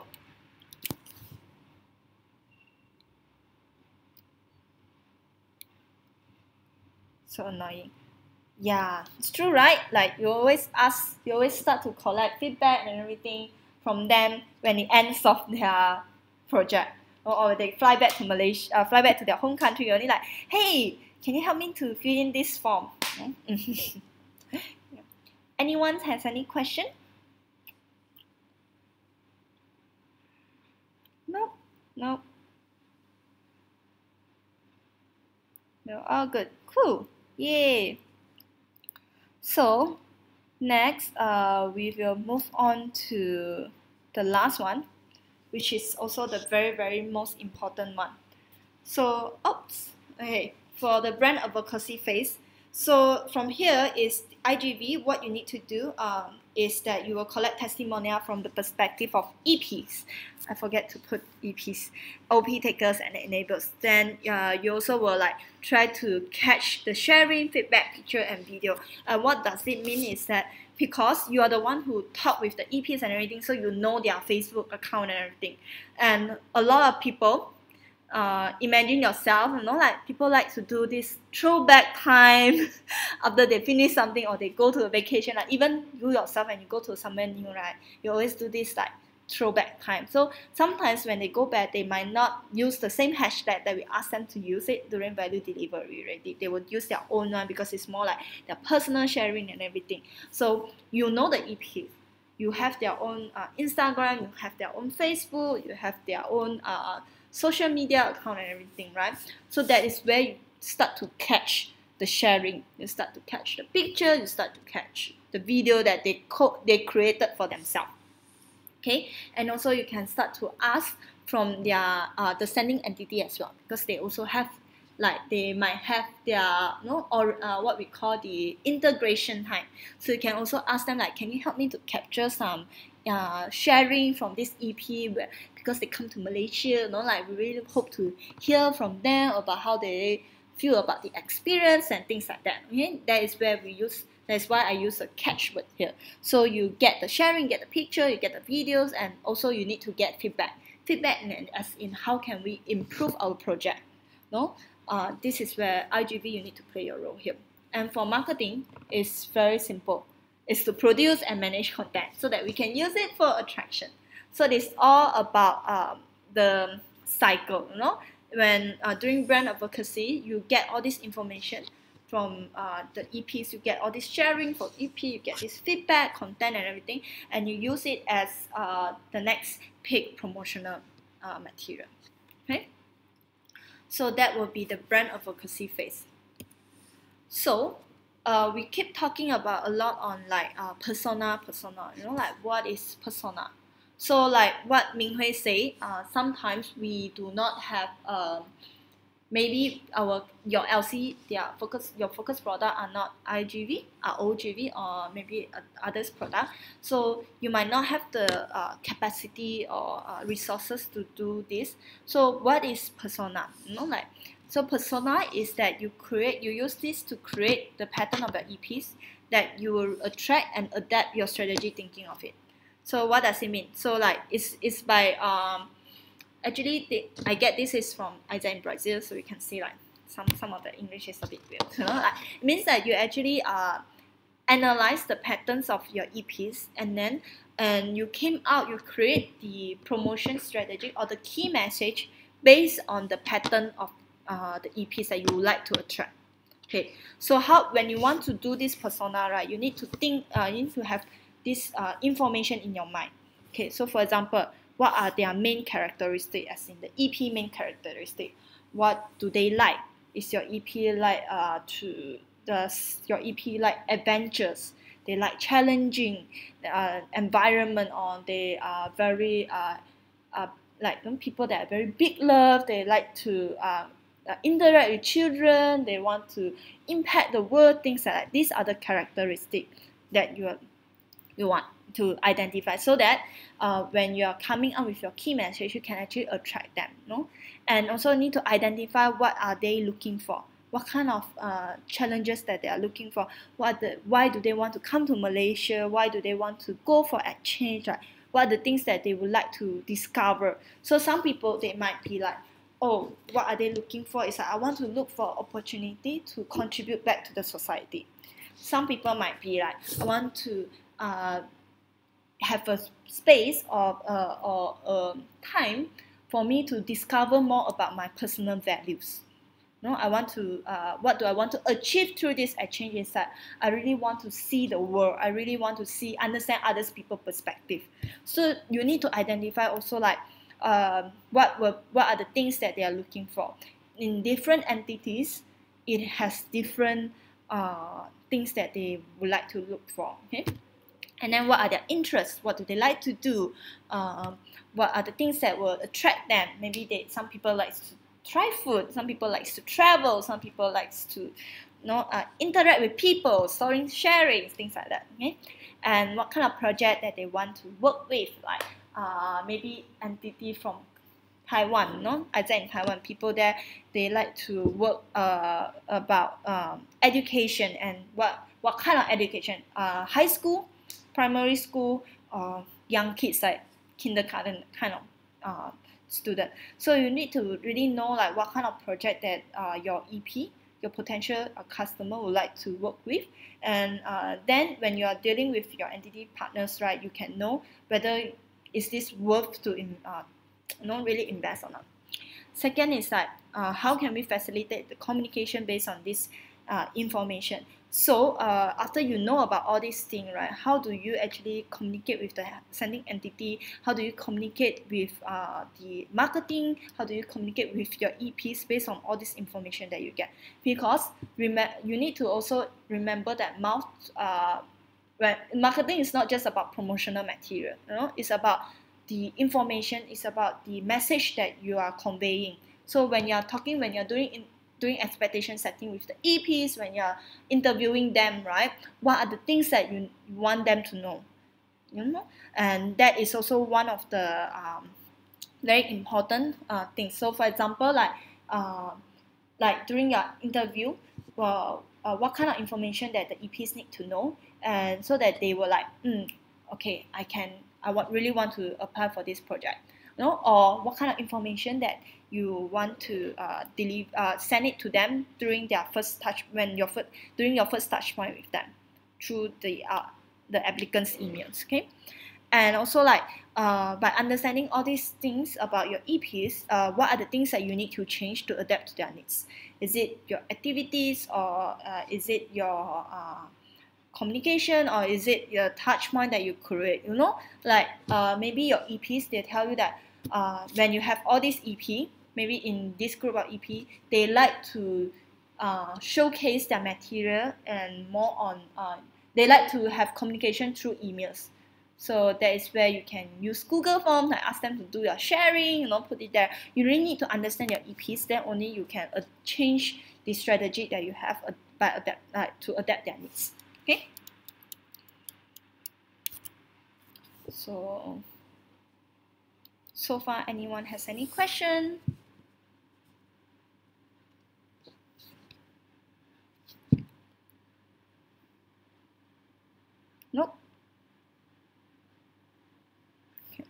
So annoying. Yeah, it's true, right? Like you always start to collect feedback and everything from them when it ends of their project, or they fly back to Malaysia, fly back to their home country. You're only like, hey, can you help me to fill in this form? Anyone has any question? No. No, all good. Cool. Yay. So next, we will move on to the last one, which is also the very, very most important one. So, okay, for the brand advocacy phase. So from here is IGV. What you need to do is that you will collect testimonial from the perspective of EPs. I forget to put EPs, OP takers and enablers. Then you also will like try to catch the sharing, feedback, picture, and video. What does it mean is that because you are the one who talk with the EPs and everything, so you know their Facebook account and everything. And a lot of people, imagine yourself, like people like to do this throwback time after they finish something or they go to a vacation. Like even you yourself, when you go to somewhere new, right, you always do this like throwback time. So sometimes when they go back, they might not use the same hashtag that we ask them to use it during value delivery, right? They would use their own one because it's more like their personal sharing and everything. So you know the EP, you have their own Instagram, you have their own Facebook, you have their own social media account and everything, right? So that is where you start to catch the sharing, you start to catch the picture, you start to catch the video that they created for themselves. Okay, and also you can start to ask from their the sending entity as well, because they also have, like, they might have their what we call the integration time. So you can also ask them like, can you help me to capture some sharing from this EP, because they come to Malaysia, like we really hope to hear from them about how they feel about the experience and things like that. Okay, that is where we use. That's why I use a catchword here. So you get the sharing, get the picture, you get the videos, and also you need to get feedback. Feedback as in how can we improve our project. No, this is where IGV you need to play your role here. And for marketing, it's very simple. It's to produce and manage content so that we can use it for attraction. So it's all about the cycle. When doing brand advocacy, you get all this information from the EPs, you get all this sharing from EP, you get this feedback, content and everything, and you use it as the next paid promotional material. Okay, so that will be the brand advocacy phase. So we keep talking about a lot on like persona, like what is persona. So like what Minghui say, sometimes we do not have maybe your LC, your focus product are not IGV, are OGV, or maybe others product. So you might not have the capacity or resources to do this. So what is persona? So persona is that you use this to create the pattern of your EPs that you will attract and adapt your strategy thinking of it. So what does it mean? So like it's by actually, I get this is from Isaac in Brazil, so you can see like some of the English is a bit weird. Like, it means that you actually analyze the patterns of your EPs, and you create the promotion strategy or the key message based on the pattern of the EPs that you would like to attract. Okay, so when you want to do this persona, right, you need to think, you need to have this information in your mind. Okay, so for example, what are their main characteristics, as in the EP main characteristic? What do they like? Is your EP like your EP like adventures? They like challenging environment, or they are very like people that are very big love. They like to interact with children. They want to impact the world. Things like that. These are the characteristics that you want to identify, so that when you are coming up with your key message, you can actually attract them. And also need to identify what are they looking for, what kind of challenges that they are looking for, why do they want to come to Malaysia, why do they want to go for exchange, right? What are the things that they would like to discover. So some people, they might be like, oh, what are they looking for? It's like, I want to look for opportunity to contribute back to the society. Some people might be like, I want to have a space or time for me to discover more about my personal values. I want to, what do I want to achieve through this exchange is that I really want to see the world. I really want to understand other people's perspective. So you need to identify also like what are the things that they are looking for. In different entities, it has different things that they would like to look for. Okay. And then what are their interests? What do they like to do? What are the things that will attract them? Maybe some people like to try food. Some people like to travel. Some people like to interact with people, sharing, things like that. Okay? And what kind of project that they want to work with, like maybe entity from Taiwan, I say in Taiwan, people there, they like to work about education, and what kind of education? High school, primary school, or young kids, like kindergarten kind of student. So you need to really know like what kind of project that your EP, your potential customer would like to work with, and then when you are dealing with your entity partners, right, you can know whether is this worth to really invest or not. Second is like how can we facilitate the communication based on this information. So after you know about all these things, right, how do you actually communicate with the sending entity? How do you communicate with the marketing? How do you communicate with your EPs based on all this information that you get? Because you need to also remember that marketing is not just about promotional material. It's about the information, it's about the message that you are conveying. So when you're doing expectation setting with the EPs, when you're interviewing them, right, what are the things that you want them to know? And that is also one of the very important things. So for example, like during your interview, what kind of information that the EPs need to know, and so that they will like, okay, I really want to apply for this project. or what kind of information that you want to send it to them during their first touch during your first touch point with them through the applicant's emails. Okay, and also by understanding all these things about your EPs, what are the things that you need to change to adapt to their needs? Is it your activities, or is it your communication, or is it your touch point that you create? Maybe your EPs, they tell you that when you have all these EP, maybe in this group of EP, they like to showcase their material and more on they like to have communication through emails. So that is where you can use Google Forms, ask them to do your sharing, put it there. You really need to understand your EPs, then only you can change the strategy that you have to adapt their needs. Okay. So far, anyone has any question? Nope. Okay.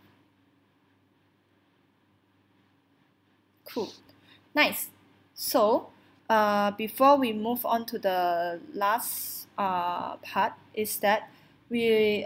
Cool. Nice. So before we move on to the last part, is that we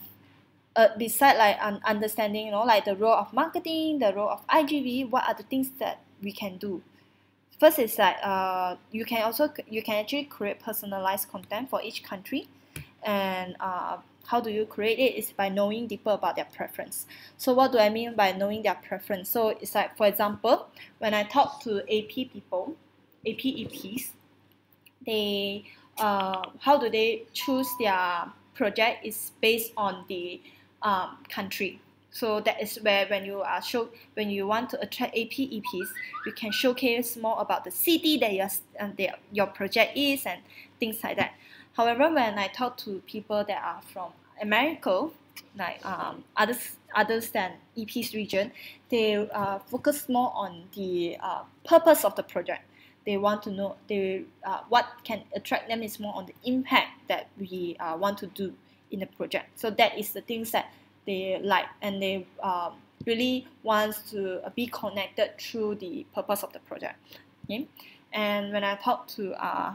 beside understanding, the role of marketing, the role of IGV, what are the things that we can do? First is that you can actually create personalized content for each country, and how do you create it is by knowing deeper about their preference. So what do I mean by knowing their preference? So it's like, for example, when I talk to AP people, AP EPs, they how do they choose their project is based on the country. So that is where when you want to attract AP EPs, you can showcase more about the city that your project is and things like that. However, when I talk to people that are from America, like others than EP's region, they focus more on the purpose of the project. They want to know what can attract them is more on the impact that we want to do in the project. So that is the things that they like, and they really want to be connected through the purpose of the project. Okay? And when I talk to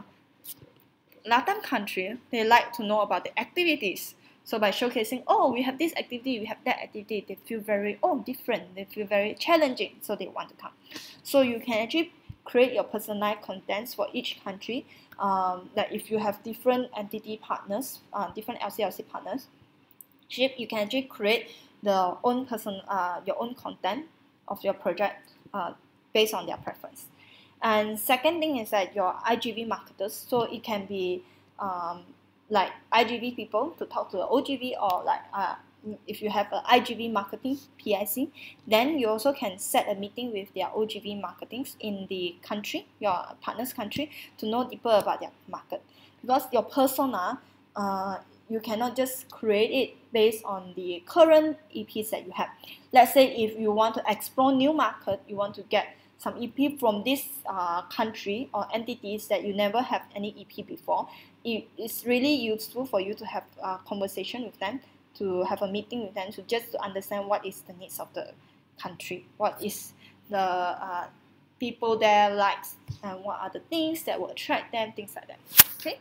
Latin country, they like to know about the activities. So by showcasing, we have this activity, we have that activity, they feel very different, they feel very challenging, so they want to come. So you can actually create your personalized contents for each country. Like if you have different entity partners, different LCLC partners, you can actually create your own content of your project based on their preference. And second thing is that your IGV marketers, so it can be like IGV people to talk to the OGV, or if you have an IGV marketing PIC, then you also can set a meeting with their OGV marketings in the country, your partner's country, to know deeper about their market. Because your persona, you cannot just create it based on the current EPs that you have. Let's say if you want to explore new market, you want to get some EP from this country or entities that you never have any EP before, it's really useful for you to have a conversation with them, to have a meeting with them, to understand what is the needs of the country, what is the people there likes, and what are the things that will attract them, things like that. Okay,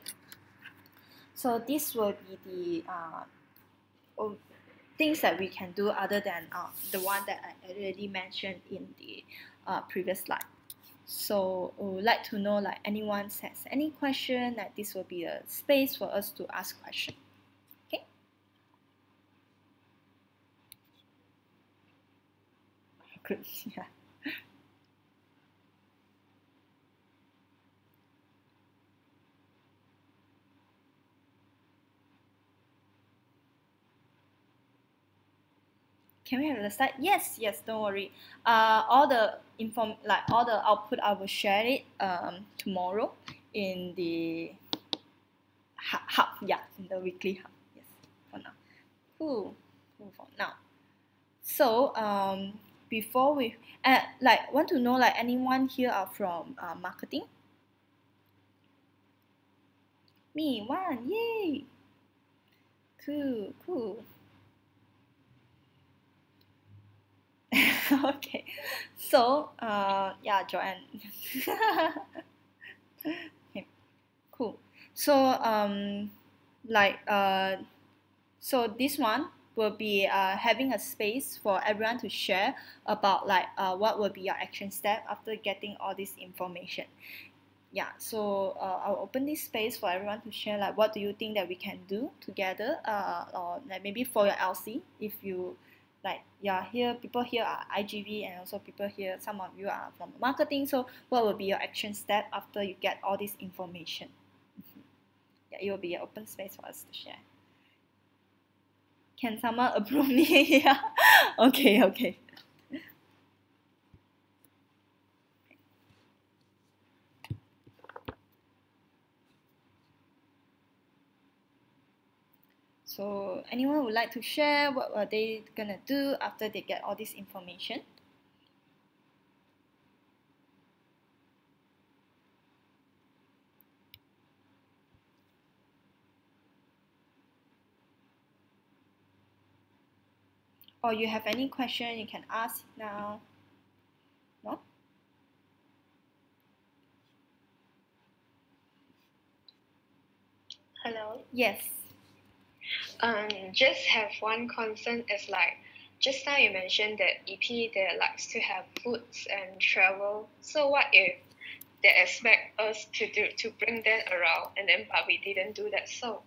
so this will be the things that we can do other than the one that I already mentioned in the previous slide. So we would like to know, anyone has any question, that this will be a space for us to ask questions. Okay. Good. Yeah. Can we have the slide? Yes, don't worry. All the output, I will share it tomorrow in the hub. Yeah, in the weekly hub. Yes, for now. Cool for now. So before we want to know, anyone here are from marketing? Me, one, yay! Cool. Okay. So, yeah, Joanne. Okay, cool. So, like, so this one will be having a space for everyone to share about like what will be your action step after getting all this information. Yeah, so I'll open this space for everyone to share like what do you think that we can do together, or like maybe for your LC if you like, yeah, here people here are IGV and also people here, some of you are from marketing, so what will be your action step after you get all this information? Yeah, it will be an open space for us to share. Can someone approve me? Yeah. Okay, okay. So anyone would like to share what are they gonna do after they get all this information? Or you have any question you can ask now? No? Hello. Yes. Just have one concern is like just now you mentioned that EP they likes to have foods and travel. So what if they expect us to bring them around and then but we didn't do that so?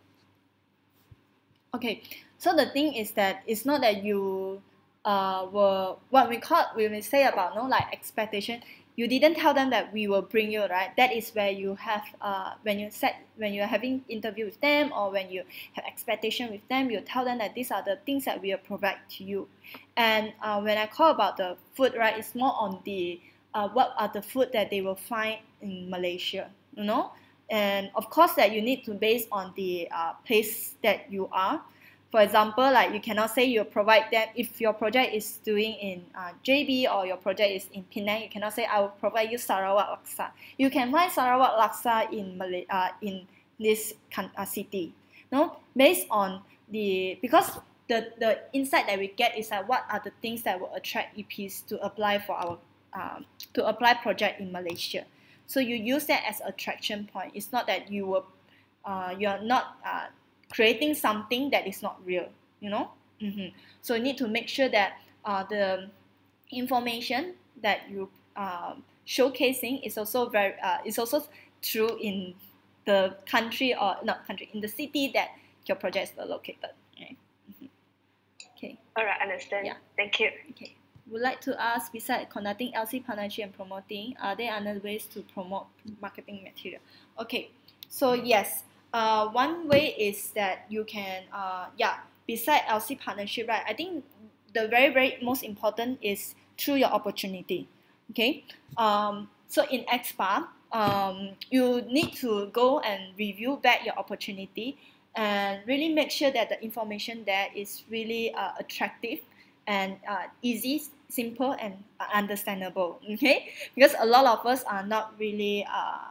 Okay, so the thing is that it's not that you were what we call we will say about no like expectation. You didn't tell them that we will bring you, right? That is where you have when you're having interview with them or when you have expectation with them, you tell them that these are the things that we will provide to you. And when I call about the food, right, it's more on the what are the food that they will find in Malaysia, you know. And of course that you need to base on the place that you are. For example, like you cannot say you provide them if your project is doing in JB or your project is in Penang. You cannot say I will provide you Sarawak laksa. You can find Sarawak laksa in this city. No, based on the because the insight that we get is that what are the things that will attract EPs to apply for our to apply project in Malaysia. So you use that as attraction point. It's not that you are not creating something that is not real. You know. So you need to make sure that the information that you showcasing is also is also true in the country or not country in the city that your project is located. Okay. Okay. Alright, understand. Yeah. Thank you. Okay. Would like to ask, besides conducting LC partnership and promoting, are there other ways to promote marketing material? Okay, so yes, one way is that you can, beside LC partnership, right? I think the very most important is through your opportunity. Okay, so in XPA, you need to go and review back your opportunity and really make sure that the information there is really attractive and easy, simple, and understandable. Okay, because a lot of us are not really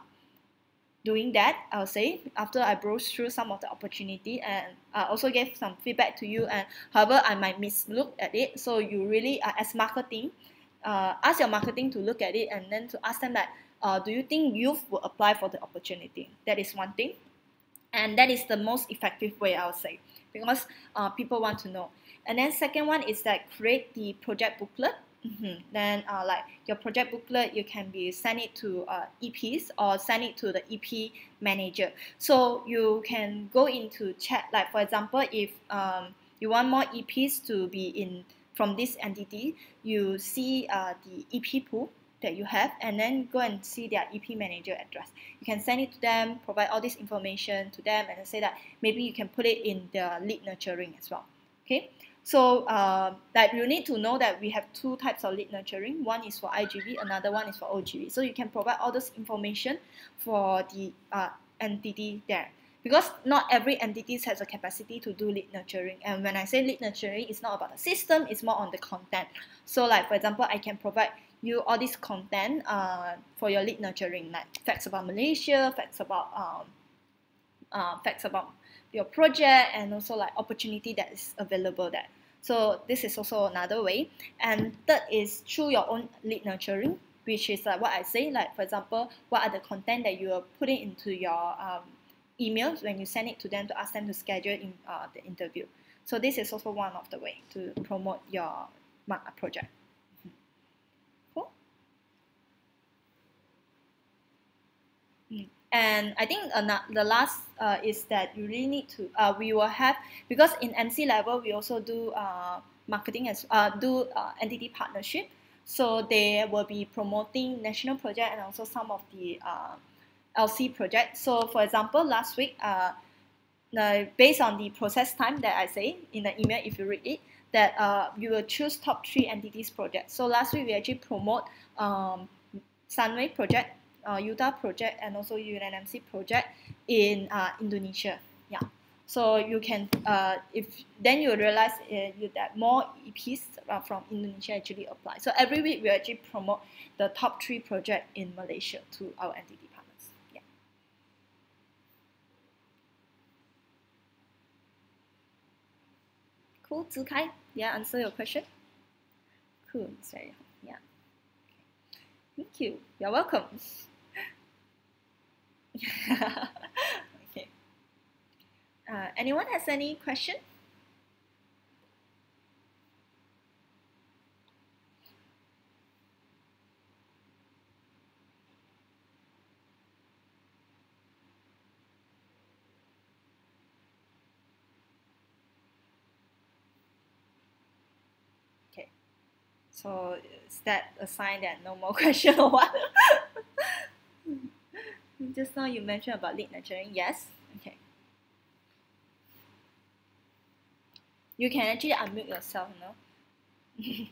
doing that. I'll say after I browse through some of the opportunity and also gave some feedback to you, and however I might mislook at it. So you really as marketing, ask your marketing to look at it and then to ask them that do you think youth will apply for the opportunity? That is one thing. And that is the most effective way, I would say, because people want to know. And then second one is that create the project booklet. Then like your project booklet, you can be send it to EPs or send it to the EP manager. So you can go into chat, like for example, if you want more EPs to be in from this entity, you see the EP pool that you have and then go and see their EP manager address. You can send it to them, provide all this information to them and say that maybe you can put it in the lead nurturing as well. Okay, so that you need to know that we have two types of lead nurturing. One is for IGV, another one is for OGV. So you can provide all this information for the entity there. Because not every entity has a capacity to do lead nurturing. And when I say lead nurturing, it's not about the system, it's more on the content. So like for example, I can provide you all this content for your lead nurturing, like facts about Malaysia, facts about your project, and also like opportunity that is available there. So this is also another way. And third is through your own lead nurturing, which is like what I say, like for example, what are the content that you are putting into your emails when you send it to them to ask them to schedule in the interview. So this is also one of the way to promote your project. Cool. And I think the last is that you really need to, we will have, because in MC level, we also do marketing as entity partnership. So they will be promoting national project and also some of the LC projects. So for example, last week, based on the process time that I say in the email, if you read it, that you will choose top 3 entities projects. So last week we actually promote Sunway project, Utah project, and also UNMC project in Indonesia. Yeah. So you can, if then you realize that more EPs from Indonesia actually apply. So every week we actually promote the top 3 project in Malaysia to our entity partners. Yeah. Cool, Zikai. Yeah, answer your question. Cool, sorry. Yeah. Thank you. You're welcome. Okay. Anyone has any question? Okay. So is that a sign that no more question or what? Just now you mentioned about lead nurturing. Yes. Okay. You can actually unmute yourself, you know.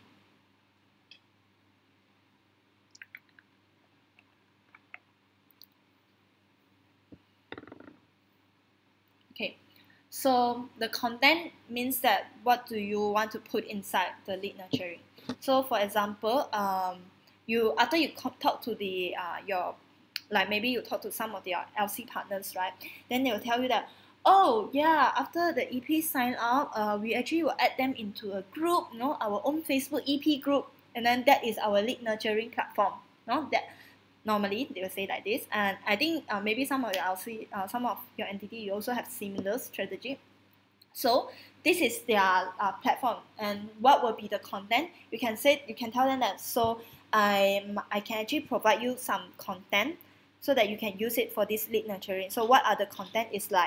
Okay. So the content means that what do you want to put inside the lead nurturing. So for example, you after you talk to the your, like maybe you talk to some of your LC partners, right? Then they will tell you that, oh yeah, after the EP sign up, we actually will add them into a group, you know, our own Facebook EP group, and then that is our lead nurturing platform. You know, that normally they will say like this. And I think maybe some of your LC, some of your entity, you also have similar strategy. So this is their platform, and what will be the content? You can say, you can tell them that, so I can actually provide you some content so that you can use it for this lead nurturing. So what are the content is like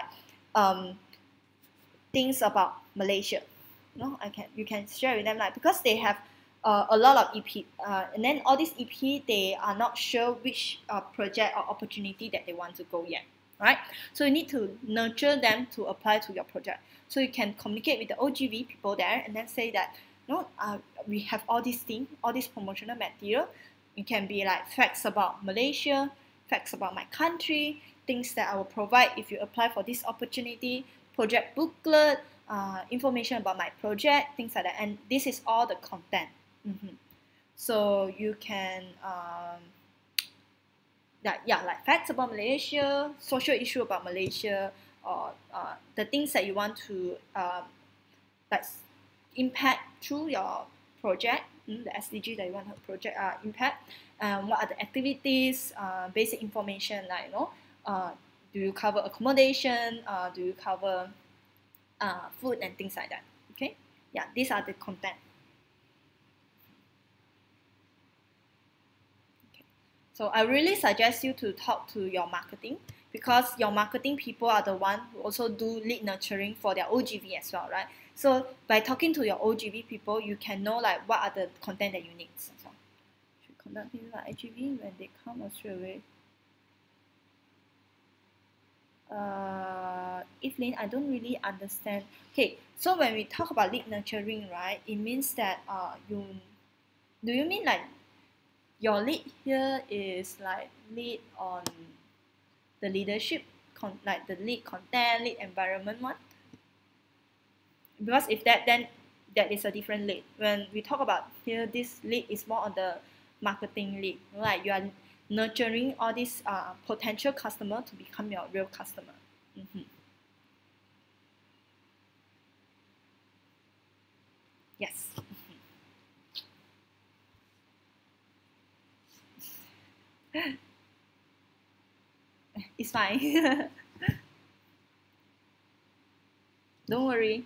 things about Malaysia. No, you can share with them, like, because they have a lot of EP, and then all these EP, they are not sure which project or opportunity that they want to go yet, right? So you need to nurture them to apply to your project. So you can communicate with the OGV people there, and then say that, no, we have all these things, all this promotional material. It can be like facts about Malaysia, facts about my country, things that I will provide if you apply for this opportunity, project booklet, information about my project, things like that. And this is all the content. So you can, like facts about Malaysia, social issue about Malaysia, or the things that you want to like impact through your project, the SDG that you want to project impact. What are the activities, basic information, like, you know, do you cover accommodation, do you cover food and things like that. Okay, yeah, these are the content. Okay. So I really suggest you to talk to your marketing, because your marketing people are the one who also do lead nurturing for their OGV as well, right? So by talking to your OGV people, you can know like what are the content that you need. So should conduct things like IGV when they come or straight away. Evelyn, I don't really understand. Okay, so when we talk about lead nurturing, right, it means that do you mean like your lead here is like lead on the leadership, like the lead content, lead environment one? Because if that, then that is a different lead. When we talk about here, this lead is more on the marketing lead, like you are nurturing all these potential customer to become your real customer. Yes. It's fine. Don't worry.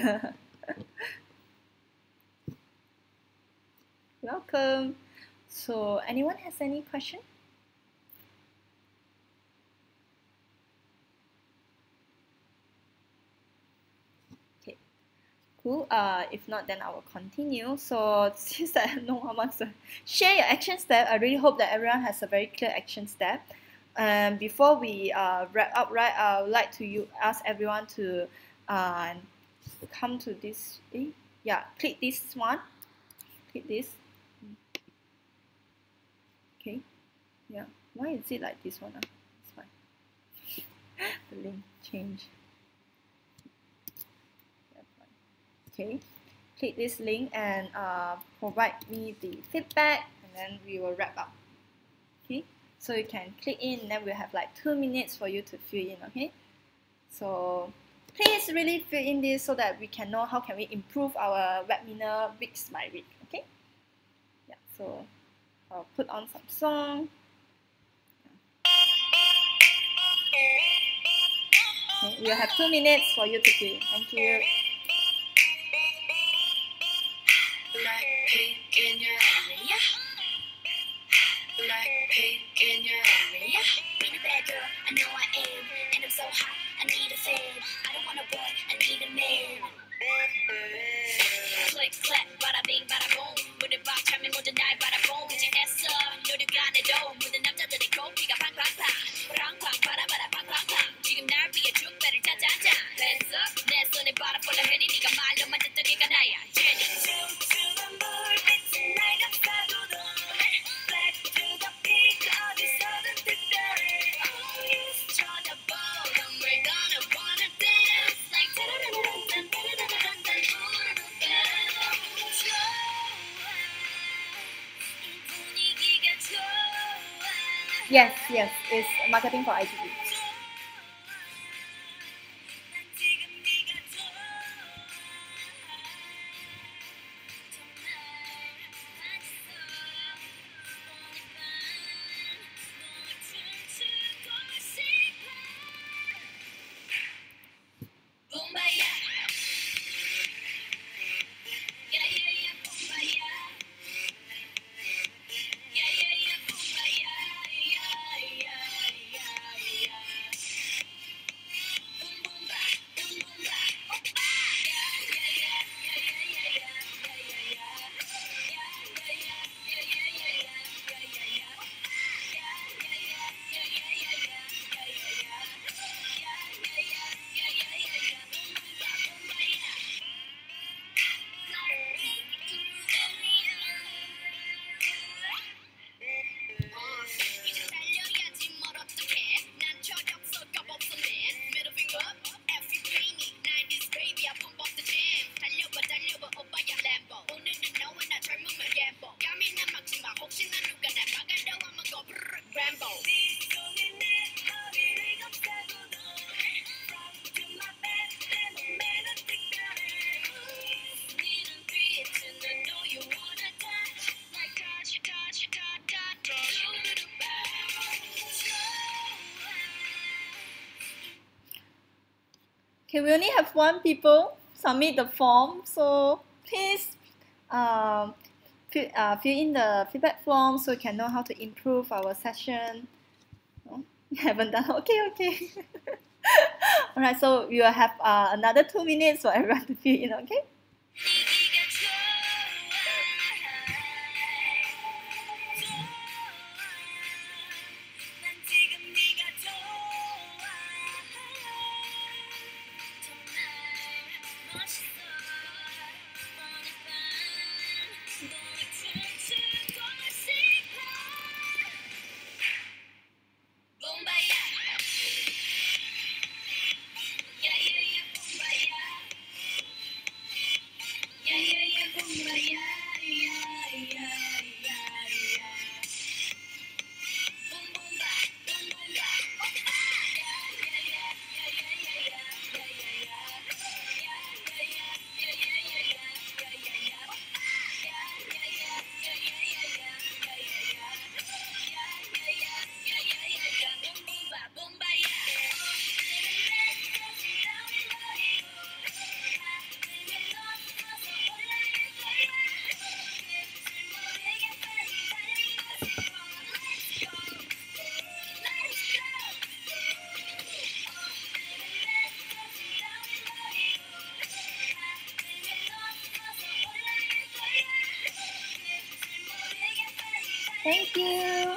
Welcome. So, anyone has any question? Okay, cool. If not, then I will continue. So, since that no one wants to share your action step, I really hope that everyone has a very clear action step. Before we wrap up, right, I would like to ask everyone to come to this. Yeah, click this one. Click this. Okay. Yeah. Why is it like this one? It's fine. The link change. Okay. Click this link and provide me the feedback, and then we will wrap up. Okay. So you can click in, and then we'll have like 2 minutes for you to fill in. Okay. So please really fill in this so that we can know how can we improve our webinar week by week. Okay. Yeah. So I'll put on some song. Okay, we'll have 2 minutes for you to fill. Thank you. In your area. Like pink in your area. Being a bad girl, I know I am. And I'm so hot, I need a fan. I don't want a boy, I need a man. Click, clap, bada bing, bada boom. 무대 박차면 모든 날 바라보고 그지 애써 노력안해도 모든 남자들의 고삐가 팡팡팡 팡팡 바라바라 팡팡팡 지금 날 위해 축배를 짜자자 Hands up 내 손에 바라볼라 해니 네가 말로만 듣던 네가 나야 Jenny 춤추는 불빛은 날 감싸고도 Black to the peak 어디서든 특별해 Always 쳐다보 We're gonna wanna dance Like 따라라라란 따라라라란 Yes, yes, it's marketing for IGV. Okay, we only have 1 people submit the form, so please fill in the feedback form so we can know how to improve our session. Oh, you haven't done. Okay. Alright, so we will have another 2 minutes for everyone to fill in, okay? Thank you.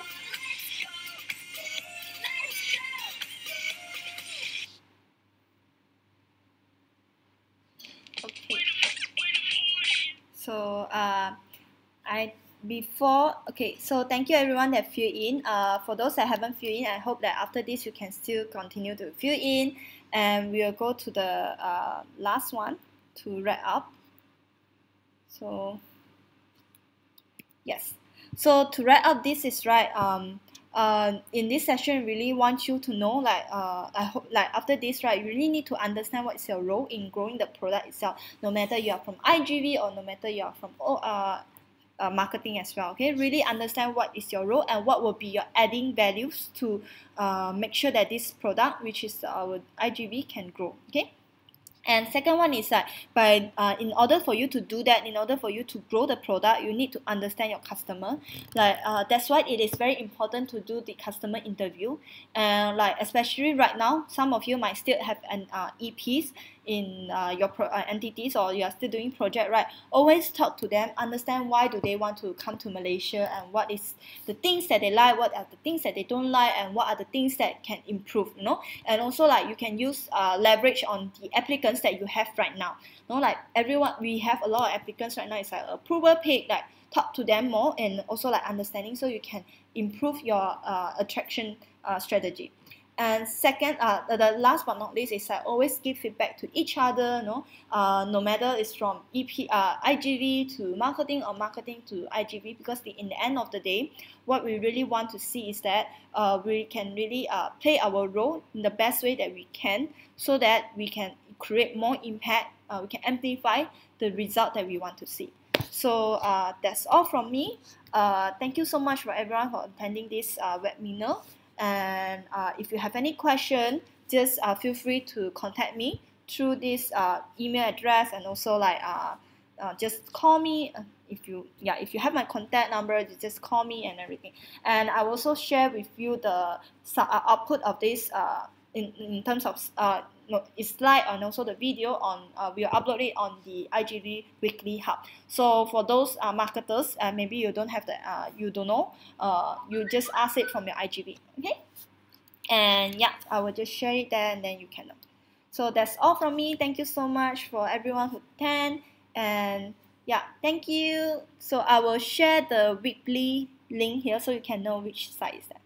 Okay. So so thank you everyone that filled in. For those that haven't filled in, I hope that after this you can still continue to fill in, and we'll go to the last one to wrap up. So yes, so to wrap up, this is right. In this session, really want you to know, like, I hope, like, after this, right, you really need to understand what is your role in growing the product itself. No matter you are from IGV or no matter you are from marketing as well. Okay, really understand what is your role and what will be your adding values to make sure that this product, which is our IGV, can grow. Okay. And second one is that in order for you to do that, in order for you to grow the product, you need to understand your customer. Like that's why it is very important to do the customer interview. And like especially right now, some of you might still have an EPs in your entities, or you are still doing project, right? Always talk to them, understand why do they want to come to Malaysia, and what is the things that they like, what are the things that they don't like, and what are the things that can improve, you know. And also, like, you can use leverage on the applicants that you have right now. You know, like everyone, we have a lot of applicants right now. It's like approval page, like talk to them more, and also like understanding, so you can improve your attraction strategy. And second, the last but not least is always give feedback to each other. No matter it's from IGV to marketing or marketing to IGV, because in the end of the day, what we really want to see is that we can really play our role in the best way that we can, so that we can create more impact. We can amplify the result that we want to see. So that's all from me. Thank you so much for everyone for attending this webinar. And if you have any question, just feel free to contact me through this email address, and also like just call me if you have my contact number. You just call me and everything. And I will also share with you the output of this in terms of slide, and also the video on we'll upload it on the IGV Weekly Hub. So for those marketers, maybe you don't have the you don't know, you just ask it from your IGV. Okay, and yeah, I will just share it there, and then you can know. So that's all from me. Thank you so much for everyone who attend, and yeah, thank you. So I will share the weekly link here, so you can know which site is that.